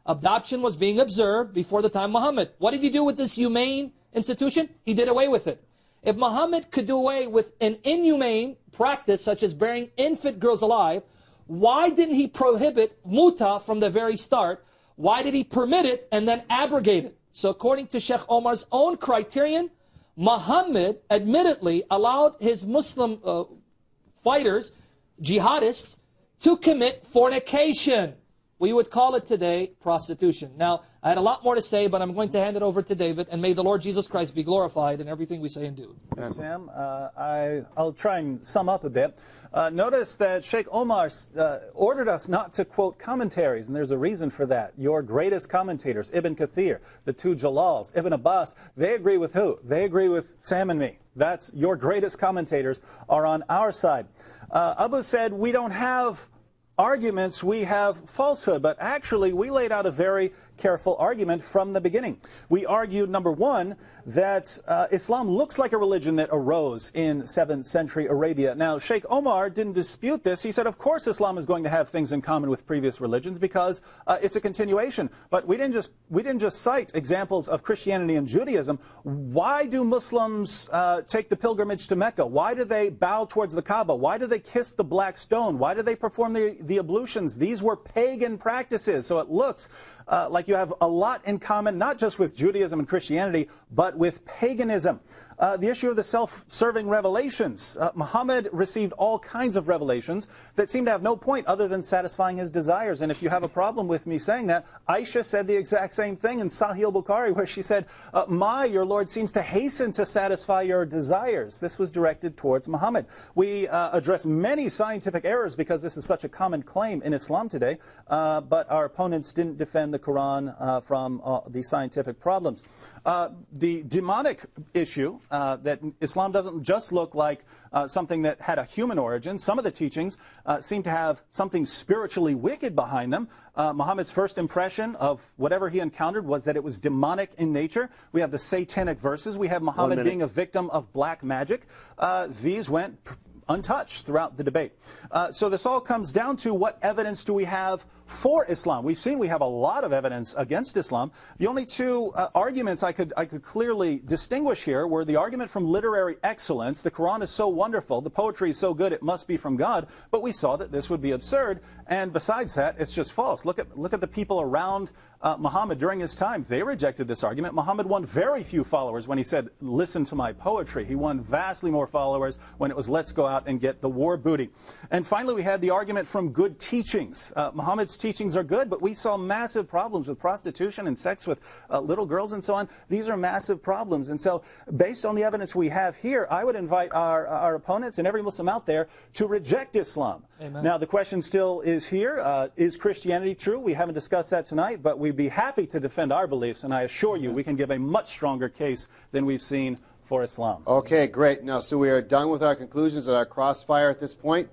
F: Adoption was being observed before the time of Muhammad. What did he do with this humane institution? He did away with it. If Muhammad could do away with an inhumane practice such as burying infant girls alive, why didn't he prohibit muta from the very start? Why did he permit it and then abrogate it? So according to Sheikh Omar's own criterion, Muhammad admittedly allowed his Muslim uh, fighters, jihadists, to commit fornication. We would call it today prostitution. Now, I had a lot more to say, but I'm going to hand it over to David, and may the Lord Jesus Christ be glorified in everything we say and do.
E: Sam, uh, I, I'll try and sum up a bit. Uh, notice that Sheikh Omar uh, ordered us not to quote commentaries, and there's a reason for that. Your greatest commentators, Ibn Kathir, the two Jalals, Ibn Abbas, they agree with who? They agree with Sam and me. That's your greatest commentators are on our side. Uh, Abu said, we don't have arguments, we have falsehood, but actually we laid out a very careful argument from the beginning. We argued, number one, that uh, Islam looks like a religion that arose in seventh century Arabia. Now, Sheikh Omar didn't dispute this. He said, of course Islam is going to have things in common with previous religions because uh, it's a continuation. But we didn't just we didn't just cite examples of Christianity and Judaism. Why do Muslims uh, take the pilgrimage to Mecca? Why do they bow towards the Kaaba? Why do they kiss the black stone? Why do they perform the, the ablutions? These were pagan practices. So it looks Uh, like you have a lot in common, not just with Judaism and Christianity, but with paganism. Uh, the issue of the self-serving revelations. Uh, Muhammad received all kinds of revelations that seem to have no point other than satisfying his desires. And if you have a problem with me saying that, Aisha said the exact same thing in Sahih al-Bukhari, where she said, uh, my, your Lord seems to hasten to satisfy your desires. This was directed towards Muhammad. We uh, address many scientific errors because this is such a common claim in Islam today, uh, but our opponents didn't defend the Quran uh, from uh, the scientific problems. Uh, the demonic issue, uh, that Islam doesn't just look like uh, something that had a human origin. Some of the teachings uh, seem to have something spiritually wicked behind them. Uh, Muhammad's first impression of whatever he encountered was that it was demonic in nature. We have the satanic verses. We have Muhammad being a victim of black magic. Uh, these went untouched throughout the debate. Uh, so this all comes down to what evidence do we have for Islam. We've seen we have a lot of evidence against Islam. The only two uh, arguments I could I could clearly distinguish here were the argument from literary excellence. The Quran is so wonderful, the poetry is so good, it must be from God. But we saw that this would be absurd, and besides that, it's just false. Look at look at the people around uh, Muhammad during his time. They rejected this argument. Muhammad won very few followers when he said, "Listen to my poetry." He won vastly more followers when it was, "Let's go out and get the war booty." And finally, we had the argument from good teachings. Uh, Muhammad's teachings are good, but we saw massive problems with prostitution and sex with uh, little girls and so on. These are massive problems. And so, based on the evidence we have here, I would invite our, our opponents and every Muslim out there to reject Islam. Amen. Now, the question still is here, uh, is Christianity true? We haven't discussed that tonight, but we'd be happy to defend our beliefs, and I assure you, we can give a much stronger case than we've seen for Islam.
B: Okay, great. Now, so we are done with our conclusions and our crossfire at this point.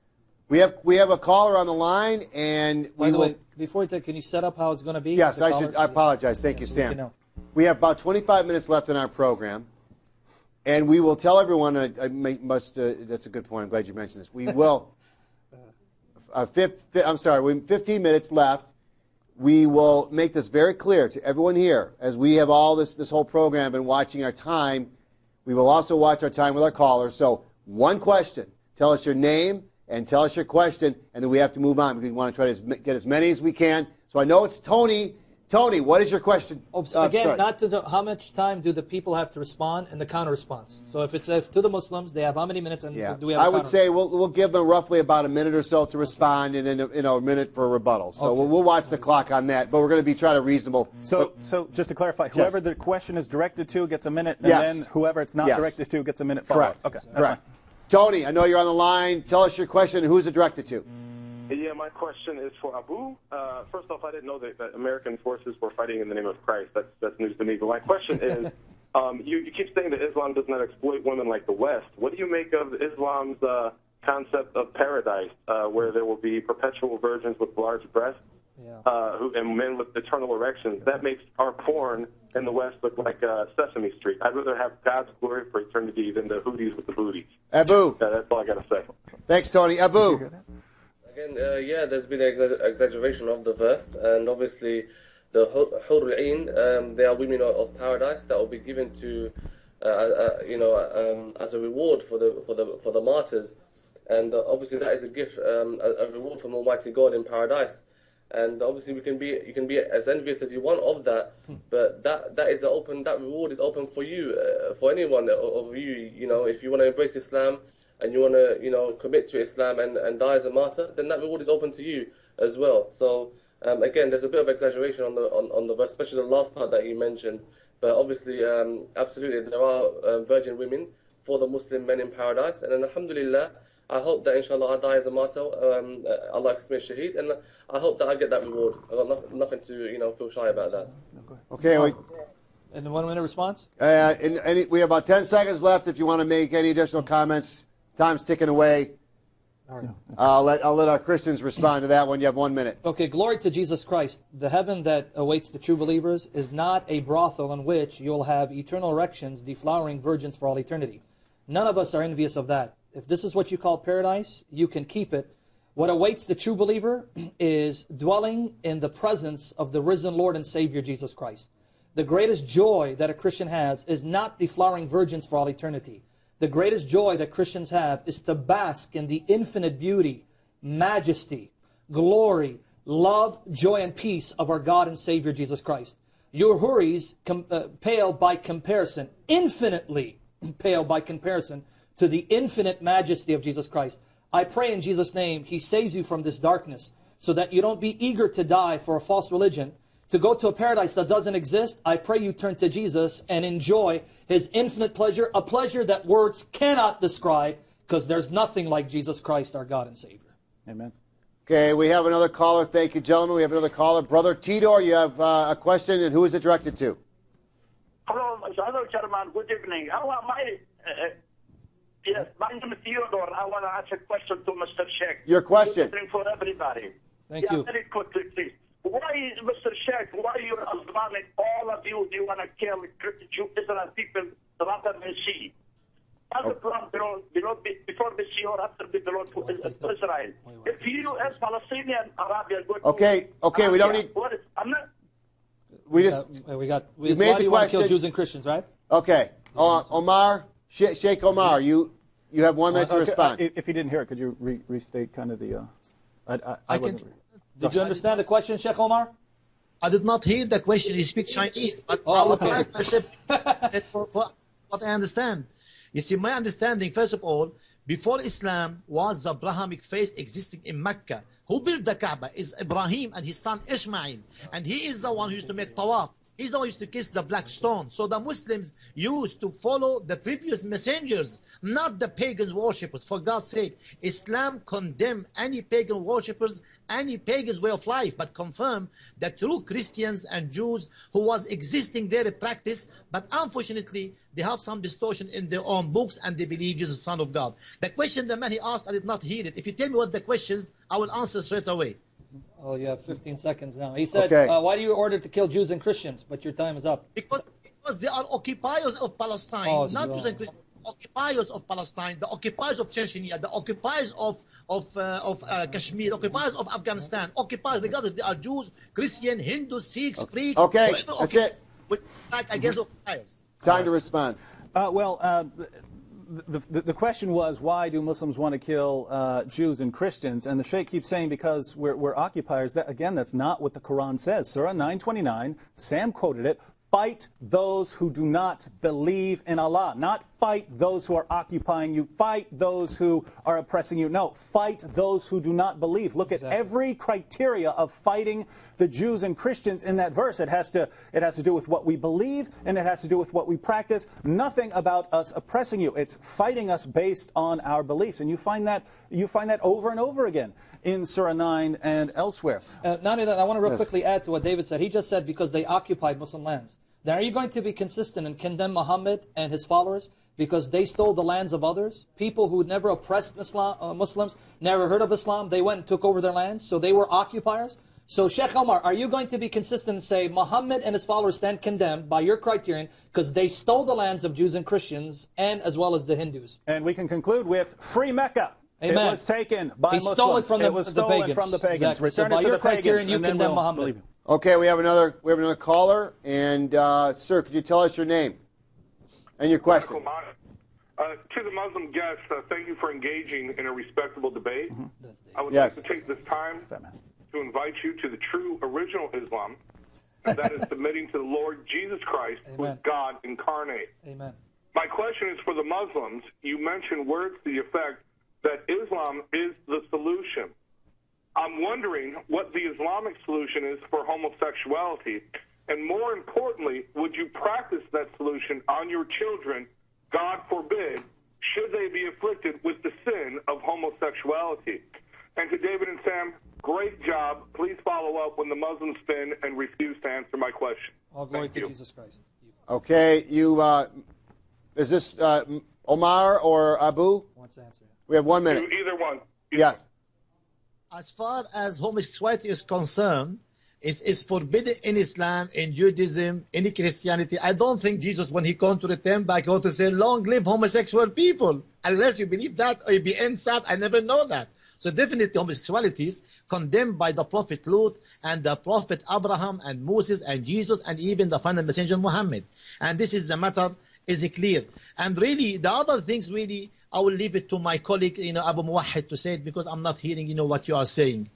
B: We have we have a caller on the line, and we will.
F: Way, before you take, can you set up how it's going to be?
B: Yes, I should. I apologize. Thank you, Sam. We, we have about twenty-five minutes left in our program, and we will tell everyone. Uh, I must. Uh, that's a good point. I'm glad you mentioned this. We will. Uh, fifth, I'm sorry. We have fifteen minutes left. We will make this very clear to everyone here, as we have all this this whole program been watching our time. We will also watch our time with our callers. So, one question. Tell us your name and tell us your question, and then we have to move on because we want to try to get as many as we can. So I know it's Tony. Tony, what is your question?
F: Oh, so
B: uh,
F: again,
B: sorry.
F: not to the, how much time do the people have to respond and the counter response? So if it's if to the Muslims, they have how many minutes, and
B: yeah.
F: do we have?
B: I
F: a
B: would
F: counter?
B: say we'll we'll give them roughly about a minute or so to respond, and then you know a minute for a rebuttal. So okay. we'll, we'll watch the clock on that, but we're going to be trying to reasonable.
E: So
B: but,
E: so just to clarify, whoever yes. the question is directed to gets a minute, and
B: yes.
E: then whoever it's not
B: yes.
E: directed to gets a minute. Correct. Okay. That's
B: Correct.
E: Fine.
B: Tony, I know you're on the line. Tell us your question and who's it directed to.
G: Yeah, my question is for Abu. Uh, first off, I didn't know that, that American forces were fighting in the name of Christ. That's, that's news to me. But my question is, um, you, you keep saying that Islam does not exploit women like the West. What do you make of Islam's uh, concept of paradise, uh, where there will be perpetual virgins with large breasts yeah. uh, who, and men with eternal erections? That makes our porn in the West look like uh, Sesame Street. I'd rather have God's glory for eternity than the hooties with the booties.
B: Abu.
G: Yeah, that's all I got to say.
B: Thanks, Tony. Abu.
C: Again, uh, yeah, there's been an exa exaggeration of the verse, and obviously the Hurul Ain, um, they are women of paradise that will be given to, uh, uh, you know, um, as a reward for the for the for the martyrs, and uh, obviously that is a gift, um, a, a reward from Almighty God in paradise. And obviously we can be, you can be as envious as you want of that, but that that is open. That reward is open for you, uh, for anyone of you. You know, if you want to embrace Islam and you want to, you know, commit to Islam and and die as a martyr, then that reward is open to you as well. So um, again, there's a bit of exaggeration on the on, on the verse, especially the last part that you mentioned. But obviously, um, absolutely, there are um, virgin women for the Muslim men in paradise, and then alhamdulillah, I hope that inshallah I die as a martyr, um, Allah accepts me as shaheed, and I hope that I get that reward. I've got no, nothing to, you know, feel shy about that.
B: Okay. We,
F: and one minute response?
B: uh, and, and we have about ten seconds left if you want to make any additional comments. Time's ticking away.
F: All right.
B: I'll let, I'll let our Christians respond to that one. You have one minute.
F: Okay, glory to Jesus Christ. The heaven that awaits the true believers is not a brothel in which you'll have eternal erections deflowering virgins for all eternity. None of us are envious of that. If this is what you call paradise, you can keep it. What awaits the true believer is dwelling in the presence of the risen Lord and Savior Jesus Christ. The greatest joy that a Christian has is not deflowering virgins for all eternity. The greatest joy that Christians have is to bask in the infinite beauty, majesty, glory, love, joy, and peace of our God and Savior Jesus Christ. Your huris uh, pale by comparison, infinitely pale by comparison, to the infinite majesty of Jesus Christ. I pray in Jesus' name He saves you from this darkness so that you don't be eager to die for a false religion, to go to a paradise that doesn't exist. I pray you turn to Jesus and enjoy His infinite pleasure, a pleasure that words cannot describe, because there's nothing like Jesus Christ, our God and Savior.
E: Amen.
B: Okay, we have another caller. Thank you, gentlemen. We have another caller. Brother Tidor, you have uh, a question, and who is it directed to?
H: Hello, hello, gentlemen. Good evening. I want my... Uh, Yes, my name is Theodore. I want to ask a question to Mister Sheikh.
B: Your question.
H: For everybody.
F: Thank
H: yeah,
F: you.
H: Very quickly, please. Why, Mister Sheikh, why you Islamic, all of you, do you want to kill Jew, Israel people rather than see? As
B: Okay.
H: Islam belong, belong, before the Shia or after they belong to Israel. If you as Palestinian, Arabia, go to
B: Okay, okay, we don't need...
H: What is, I'm not...
B: We just...
F: Uh, we got.
B: You
F: Why
B: made
F: do
B: the
F: you want to kill
B: question.
F: Jews and Christians, right?
B: Okay. Uh, Omar, Sheikh Sheikh Omar, you you have one minute to
E: Okay,
B: respond.
E: uh, if you didn't hear it, could you re restate kind of the... Uh, I, I, I,
D: I
E: wasn't
D: can-
E: re-
F: Did you understand the question, Sheikh Omar?
D: I did not hear the question. He speaks Chinese, but
F: Oh,
D: I will
F: okay.
D: try myself for, for what I understand. You see, my understanding, first of all, before Islam was the Abrahamic faith existing in Mecca. Who built the Kaaba is Ibrahim and his son Ishmael. And he is the one who used to make tawaf. He's the one who used to kiss the black stone. So the Muslims used to follow the previous messengers, not the pagans worshippers. For God's sake, Islam condemn any pagan worshippers, any pagan's way of life, but confirm the true Christians and Jews who was existing there in practice, but unfortunately, they have some distortion in their own books and they believe Jesus is the Son of God. The question the man he asked, I did not hear it. If you tell me what the questions, I will answer straight away.
F: Oh, you have fifteen seconds now. He said,
B: Okay.
F: uh, why do you order to kill Jews and Christians? But your time is up.
D: Because, because they are occupiers of Palestine,
F: Oh,
D: not
F: so-
D: Jews and Christians. Occupiers of Palestine, the occupiers of Chechnya, the occupiers of of uh, of uh, Kashmir, occupiers of Afghanistan, occupiers, regardless if they are Jews, Christian, Hindus, Sikhs, Greeks,
B: Okay,
D: whoever
B: that's
D: occupies,
B: it.
D: we fight against occupiers.
B: Time to respond.
E: Uh, well, uh, the, the, the question was, why do Muslims want to kill uh, Jews and Christians? And the Sheikh keeps saying, because we're, we're occupiers. That, again, that's not what the Quran says. Surah nine twenty-nine, Sam quoted it, fight those who do not believe in Allah. Not fight those who are occupying you. Fight those who are oppressing you. No, fight those who do not believe. Look
F: Exactly.
E: at every criteria of fighting the Jews and Christians in that verse. It has to, it has to do with what we believe, and it has to do with what we practice. Nothing about us oppressing you. It's fighting us based on our beliefs. And you find that, you find that over and over again in Surah nine and elsewhere.
F: Uh, not only that, I want to real
B: Yes.
F: quickly add to what David said. He just said because they occupied Muslim lands. Then are you going to be consistent and condemn Muhammad and his followers because they stole the lands of others? People who never oppressed Islam, uh, Muslims, never heard of Islam, they went and took over their lands, so they were occupiers? So Sheikh Omar, are you going to be consistent and say Muhammad and his followers stand condemned by your criterion because they stole the lands of Jews and Christians and as well as the Hindus?
E: And we can conclude with free Mecca.
F: Amen.
E: It was taken by
F: he
E: Muslims.
F: Stole it from the,
E: it was
F: the
E: stolen
F: pagans.
E: from the pagans.
F: Exactly. So
E: Return
F: by
E: it to
F: your
E: the pagans,
F: criterion, you
E: and then
F: condemn
E: we'll
F: Muhammad.
E: believe him.
B: Okay, we have another we have another caller, and uh, sir, could you tell us your name and your question?
I: Uh, to the Muslim guests, uh, thank you for engaging in a respectable debate.
E: Mm-hmm.
I: I would
B: Yes.
I: like to take this time to invite you to the true original Islam, and that is submitting to the Lord Jesus Christ, who is
F: Amen.
I: God incarnate.
F: Amen.
I: My question is for the Muslims. You mentioned words to the effect that Islam is the solution. I'm wondering what the Islamic solution is for homosexuality, and more importantly, would you practice that solution on your children, God forbid, should they be afflicted with the sin of homosexuality? And to David and Sam, great job. Please follow up when the Muslims spin and refuse to answer my question.
F: All glory
I: Thank
F: to
I: you.
F: Jesus Christ.
B: Okay, you uh, is this uh, Omar or Abu?
F: Wants to answer.
B: We have one
I: To
B: minute.
I: either one.
B: Yes.
D: As far as homosexuality is concerned, it's, it's forbidden in Islam, in Judaism, in Christianity. I don't think Jesus, when he come to return back, going to say, long live homosexual people. Unless you believe that or you be inside, I never know that. So definitely homosexuality is condemned by the Prophet Lut and the Prophet Abraham and Moses and Jesus and even the final messenger Muhammad. And this is the matter, is clear. And really, the other things really, I will leave it to my colleague, you know, Abu Muwahid to say it because I'm not hearing, you know, what you are saying.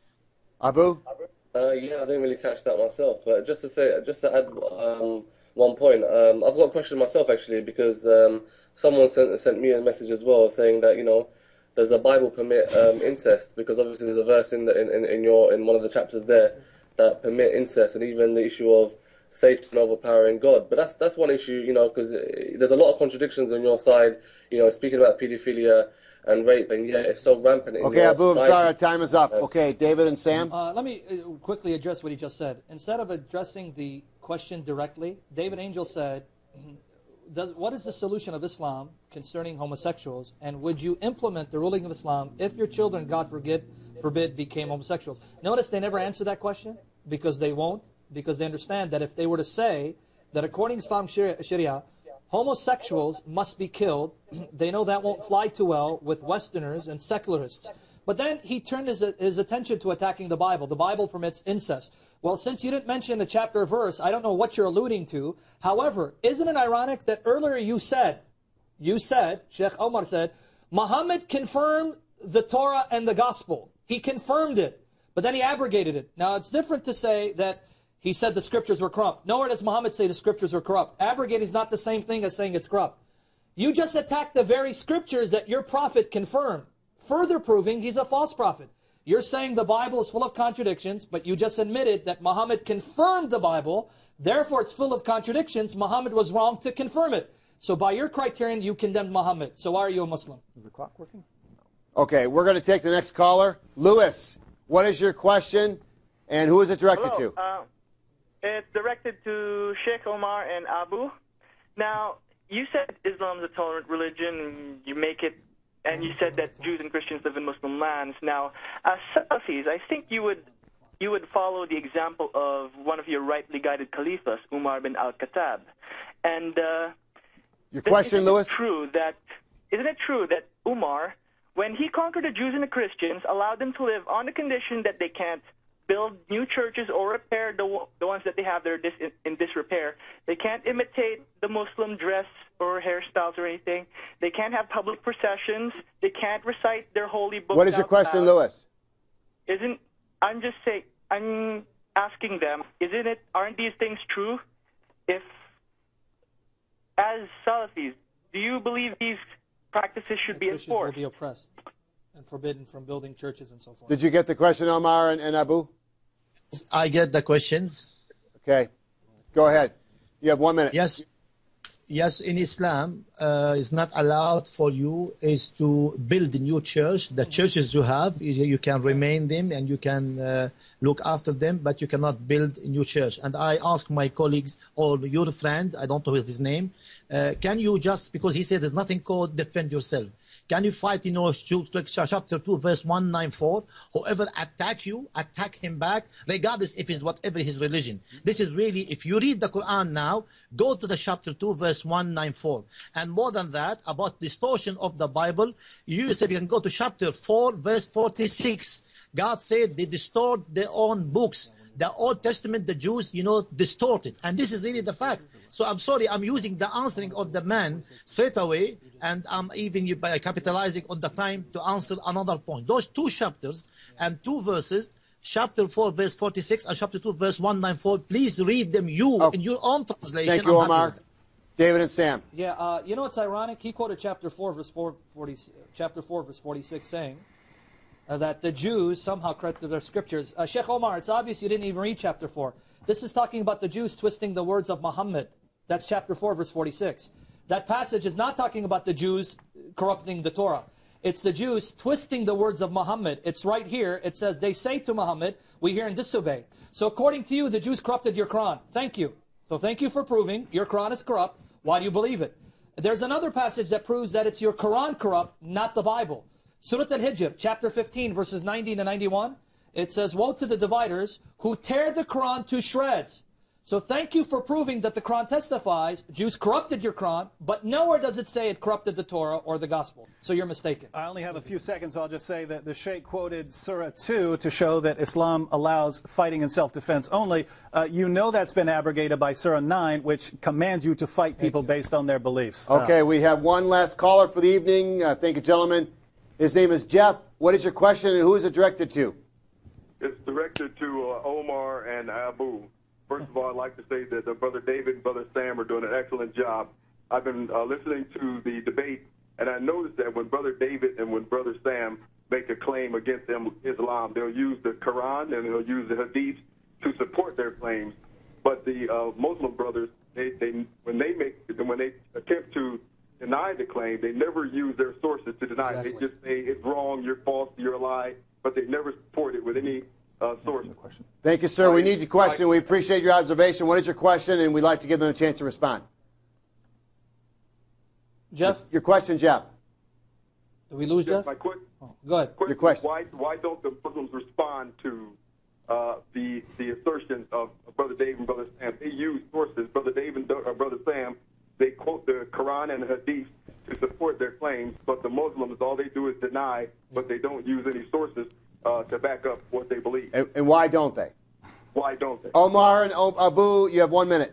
B: Abu?
C: Uh, yeah, I didn't really catch that myself. But just to say, just to add um, one point, um, I've got a question myself actually because um, someone sent sent me a message as well saying that you know, does the Bible permit um, incest? Because obviously there's a verse in, the, in in in your in one of the chapters there that permit incest, and even the issue of Satan overpowering God. But that's that's one issue, you know, because there's a lot of contradictions on your side. You know, speaking about paedophilia and rape, and yeah, it's so rampant in
B: Okay,
C: your
B: Abu, I'm
C: society.
B: sorry, our time is up. Okay, David and Sam?
F: Uh, let me uh, quickly address what he just said. Instead of addressing the question directly, David Angel said, Does, what is the solution of Islam concerning homosexuals, and would you implement the ruling of Islam if your children, God forbid, forbid became homosexuals? Notice they never answer that question because they won't, because they understand that if they were to say that according to Islam Sharia, homosexuals must be killed, they know that won't fly too well with Westerners and secularists. But then he turned his, his attention to attacking the Bible. The Bible permits incest. Well, since you didn't mention a chapter or verse, I don't know what you're alluding to. However, isn't it ironic that earlier you said, you said, Sheikh Omar said, Muhammad confirmed the Torah and the Gospel. He confirmed it, but then he abrogated it. Now, it's different to say that he said the scriptures were corrupt. Nowhere does Muhammad say the scriptures were corrupt. Abrogating is not the same thing as saying it's corrupt. You just attacked the very scriptures that your prophet confirmed, further proving he's a false prophet. You're saying the Bible is full of contradictions, but you just admitted that Muhammad confirmed the Bible, therefore it's full of contradictions. Muhammad was wrong to confirm it. So by your criterion, you condemned Muhammad. So why are you a Muslim?
E: Is the clock working?
B: Okay, we're going to take the next caller. Lewis, what is your question, and who is it directed
J: Hello.
B: to?
J: Uh, it's directed to Sheikh Omar and Abu. Now, you said Islam is a tolerant religion, and you make it, and you said that Jews and Christians live in Muslim lands. Now, as Salafis, I think you would you would follow the example of one of your rightly guided caliphs, Umar bin al-Khattab. And uh,
B: Your question,
J: isn't
B: Lewis?
J: It true that isn't it true that Umar, when he conquered the Jews and the Christians, allowed them to live on the condition that they can't build new churches or repair the, the ones that they have that are dis, in, in disrepair. They can't imitate the Muslim dress or hairstyles or anything. They can't have public processions. They can't recite their holy books.
B: What is your
J: out
B: question,
J: loud.
B: Lewis?
J: Isn't I'm just saying I'm asking them, isn't it aren't these things true? If as Salafis, do you believe these practices should be
F: Christians
J: enforced?
F: will be oppressed and forbidden from building churches and so forth.
B: Did you get the question, Omar and, and Abu?
D: I get the questions.
B: Okay. Go ahead. You have one minute.
D: Yes. Yes, in Islam, uh, it's not allowed for you is to build a new church. The churches you have, you you can remain them and you can uh, look after them, but you cannot build a new church. And I ask my colleagues or your friend, I don't know his name, Uh, can you just, because he said there's nothing called defend yourself. Can you fight, you know, chapter two, verse one ninety-four? Whoever attack you, attack him back, regardless if it's whatever his religion. This is really, if you read the Quran now, go to the chapter two, verse one ninety-four. And more than that, about distortion of the Bible, you said you can go to chapter four, verse forty-six. God said they distort their own books. The Old Testament, the Jews, you know, distorted. And this is really the fact. So I'm sorry, I'm using the answering of the man straight away, and I'm even by capitalizing on the time to answer another point. Those two chapters and two verses, chapter four, verse forty-six, and chapter two, verse one ninety-four, please read them you oh. in your own translation.
B: Thank you, Omar. David and Sam.
F: Yeah, uh, you know what's ironic? He quoted chapter four, verse four, forty, chapter four, verse forty-six, saying uh, that the Jews somehow credited their scriptures. Uh, Sheikh Omar, it's obvious you didn't even read chapter four. This is talking about the Jews twisting the words of Muhammad. That's chapter four, verse forty-six. That passage is not talking about the Jews corrupting the Torah. It's the Jews twisting the words of Muhammad. It's right here. It says, they say to Muhammad, we hear and disobey. So according to you, the Jews corrupted your Quran. Thank you. So thank you for proving your Quran is corrupt. Why do you believe it? There's another passage that proves that it's your Quran corrupt, not the Bible. Surah Al-Hijr, chapter fifteen, verses ninety to ninety-one. It says, woe to the dividers who tear the Quran to shreds. So thank you for proving that the Quran testifies Jews corrupted your Quran, but nowhere does it say it corrupted the Torah or the Gospel. So you're mistaken.
E: I only have a few seconds. I'll just say that the Sheikh quoted Surah two to show that Islam allows fighting in self-defense only. Uh, you know that's been abrogated by Surah nine, which commands you to fight people based on their beliefs.
B: Okay,
E: uh,
B: we have one last caller for the evening. Uh, thank you, gentlemen. His name is Jeff. What is your question and who is it directed to?
K: It's directed to uh, Omar and Abu. First of all, I'd like to say that uh, Brother David and Brother Sam are doing an excellent job. I've been uh, listening to the debate, and I noticed that when Brother David and when Brother Sam make a claim against Islam, they'll use the Quran and they'll use the Hadith to support their claims. But the uh, Muslim brothers, they, they, when they make, when they attempt to deny the claim, they never use their sources to deny it. They just say it's wrong, you're false, you're a lie, but they never support it with any Uh, source.
B: Thank you, sir. We need your question. We appreciate your observation. What is your question? And we'd like to give them a chance to respond.
F: Jeff?
B: Your, your question, Jeff.
F: Did we lose Jeff?
K: My quick,
F: oh, go ahead.
B: Your question.
K: Why, why don't the Muslims respond to uh, the the assertions of Brother Dave and Brother Sam? They use sources. Brother Dave and uh, Brother Sam, they quote the Quran and the Hadith to support their claims, but the Muslims, all they do is deny, but they don't use any sources Uh, to back up what they believe.
B: And, and why don't they?
K: Why don't they?
B: Omar and Abu, you have one minute.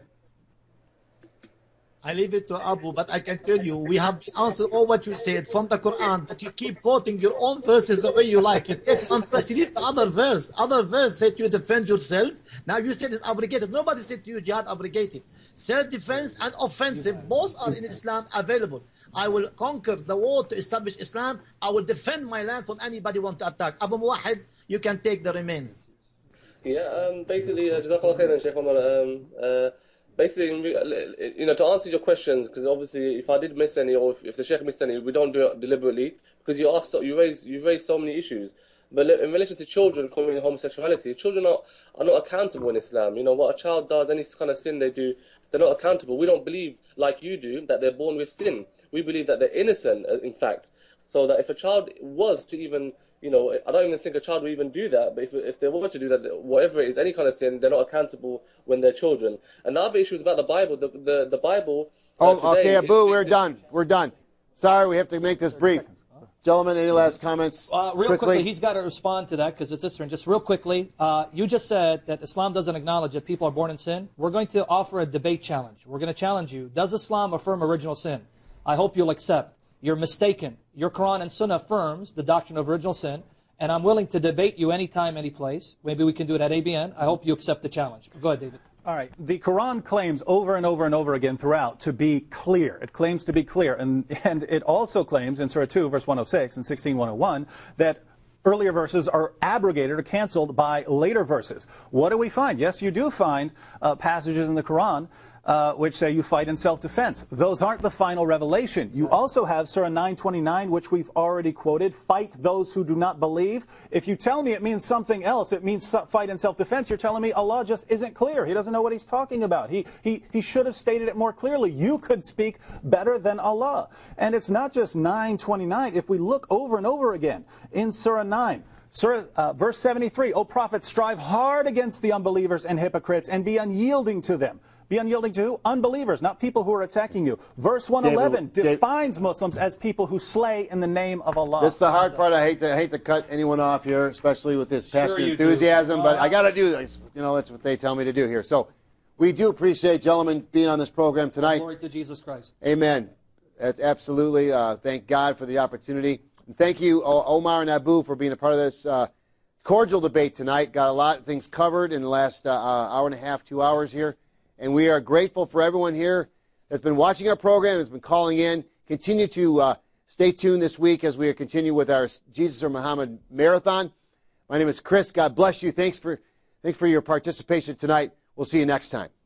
D: I leave it to Abu, but I can tell you, we have answered all what you said from the Quran, but you keep quoting your own verses the way you like. You take one verse, you leave the other verse. Other verse said you defend yourself. Now you said it's abrogated. Nobody said to you jihad abrogated. Self-defense and offensive, both are in Islam available. I will conquer the war to establish Islam. I will defend my land from anybody who want to attack. Abu Muwahid, you can take the remainder.
C: Yeah, um, basically, uh, Jazakallah khairan, Sheikh Omar. Um, uh, basically, you know, to answer your questions, because obviously, if I did miss any, or if, if the Sheikh missed any, we don't do it deliberately, because you asked, so, you raised, you raised so many issues. But in relation to children committing homosexuality, children are, are not accountable in Islam. You know, what a child does, any kind of sin they do, they're not accountable. We don't believe, like you do, that they're born with sin. We believe that they're innocent, in fact. So that if a child was to even, you know, I don't even think a child would even do that, but if, if they were to do that, whatever it is, any kind of sin, they're not accountable when they're children. And the other issue is about the Bible. The, the, the Bible... Uh,
B: oh, okay, Abu, we're done. We're done. Sorry, we have to make this brief. Gentlemen, any last comments?
F: Uh, real
B: quickly?
F: quickly, he's got to respond to that because it's his turn. Just real quickly, uh, you just said that Islam doesn't acknowledge that people are born in sin. We're going to offer a debate challenge. We're going to challenge you. Does Islam affirm original sin? I hope you'll accept. You're mistaken. Your Quran and Sunnah affirms the doctrine of original sin, and I'm willing to debate you anytime, any place. Maybe we can do it at A B N. I hope you accept the challenge. Go ahead, David.
E: All right. The Quran claims over and over and over again throughout to be clear. It claims to be clear. And, and it also claims in Surah two, verse one oh six and sixteen one oh one that earlier verses are abrogated or canceled by later verses. What do we find? Yes, you do find uh, passages in the Quran uh, which say you fight in self-defense. Those aren't the final revelation. You also have Surah nine twenty-nine, which we've already quoted, fight those who do not believe. If you tell me it means something else, it means fight in self-defense, you're telling me Allah just isn't clear. He doesn't know what he's talking about. He, he, he should have stated it more clearly. You could speak better than Allah. And it's not just nine twenty-nine. If we look over and over again in Surah nine, Surah, uh, verse seventy-three, O Prophet, strive hard against the unbelievers and hypocrites and be unyielding to them. Be unyielding to who? Unbelievers, not people who are attacking you. Verse one eleven David, defines David, Muslims as people who slay in the name of Allah.
B: This is the hard part. I hate to I hate to cut anyone off here, especially with this passionate sure enthusiasm, but I got to do this. You know, that's what they tell me to do here. So we do appreciate, gentlemen, being on this program tonight.
F: Glory to Jesus Christ.
B: Amen. That's absolutely. Uh, thank God for the opportunity. And thank you, Omar and Abu, for being a part of this uh, cordial debate tonight. Got a lot of things covered in the last uh, hour and a half, two hours here. And we are grateful for everyone here that's been watching our program, has been calling in. Continue to uh, stay tuned this week as we continue with our Jesus or Muhammad marathon. My name is Chris. God bless you. Thanks for, thanks for your participation tonight. We'll see you next time.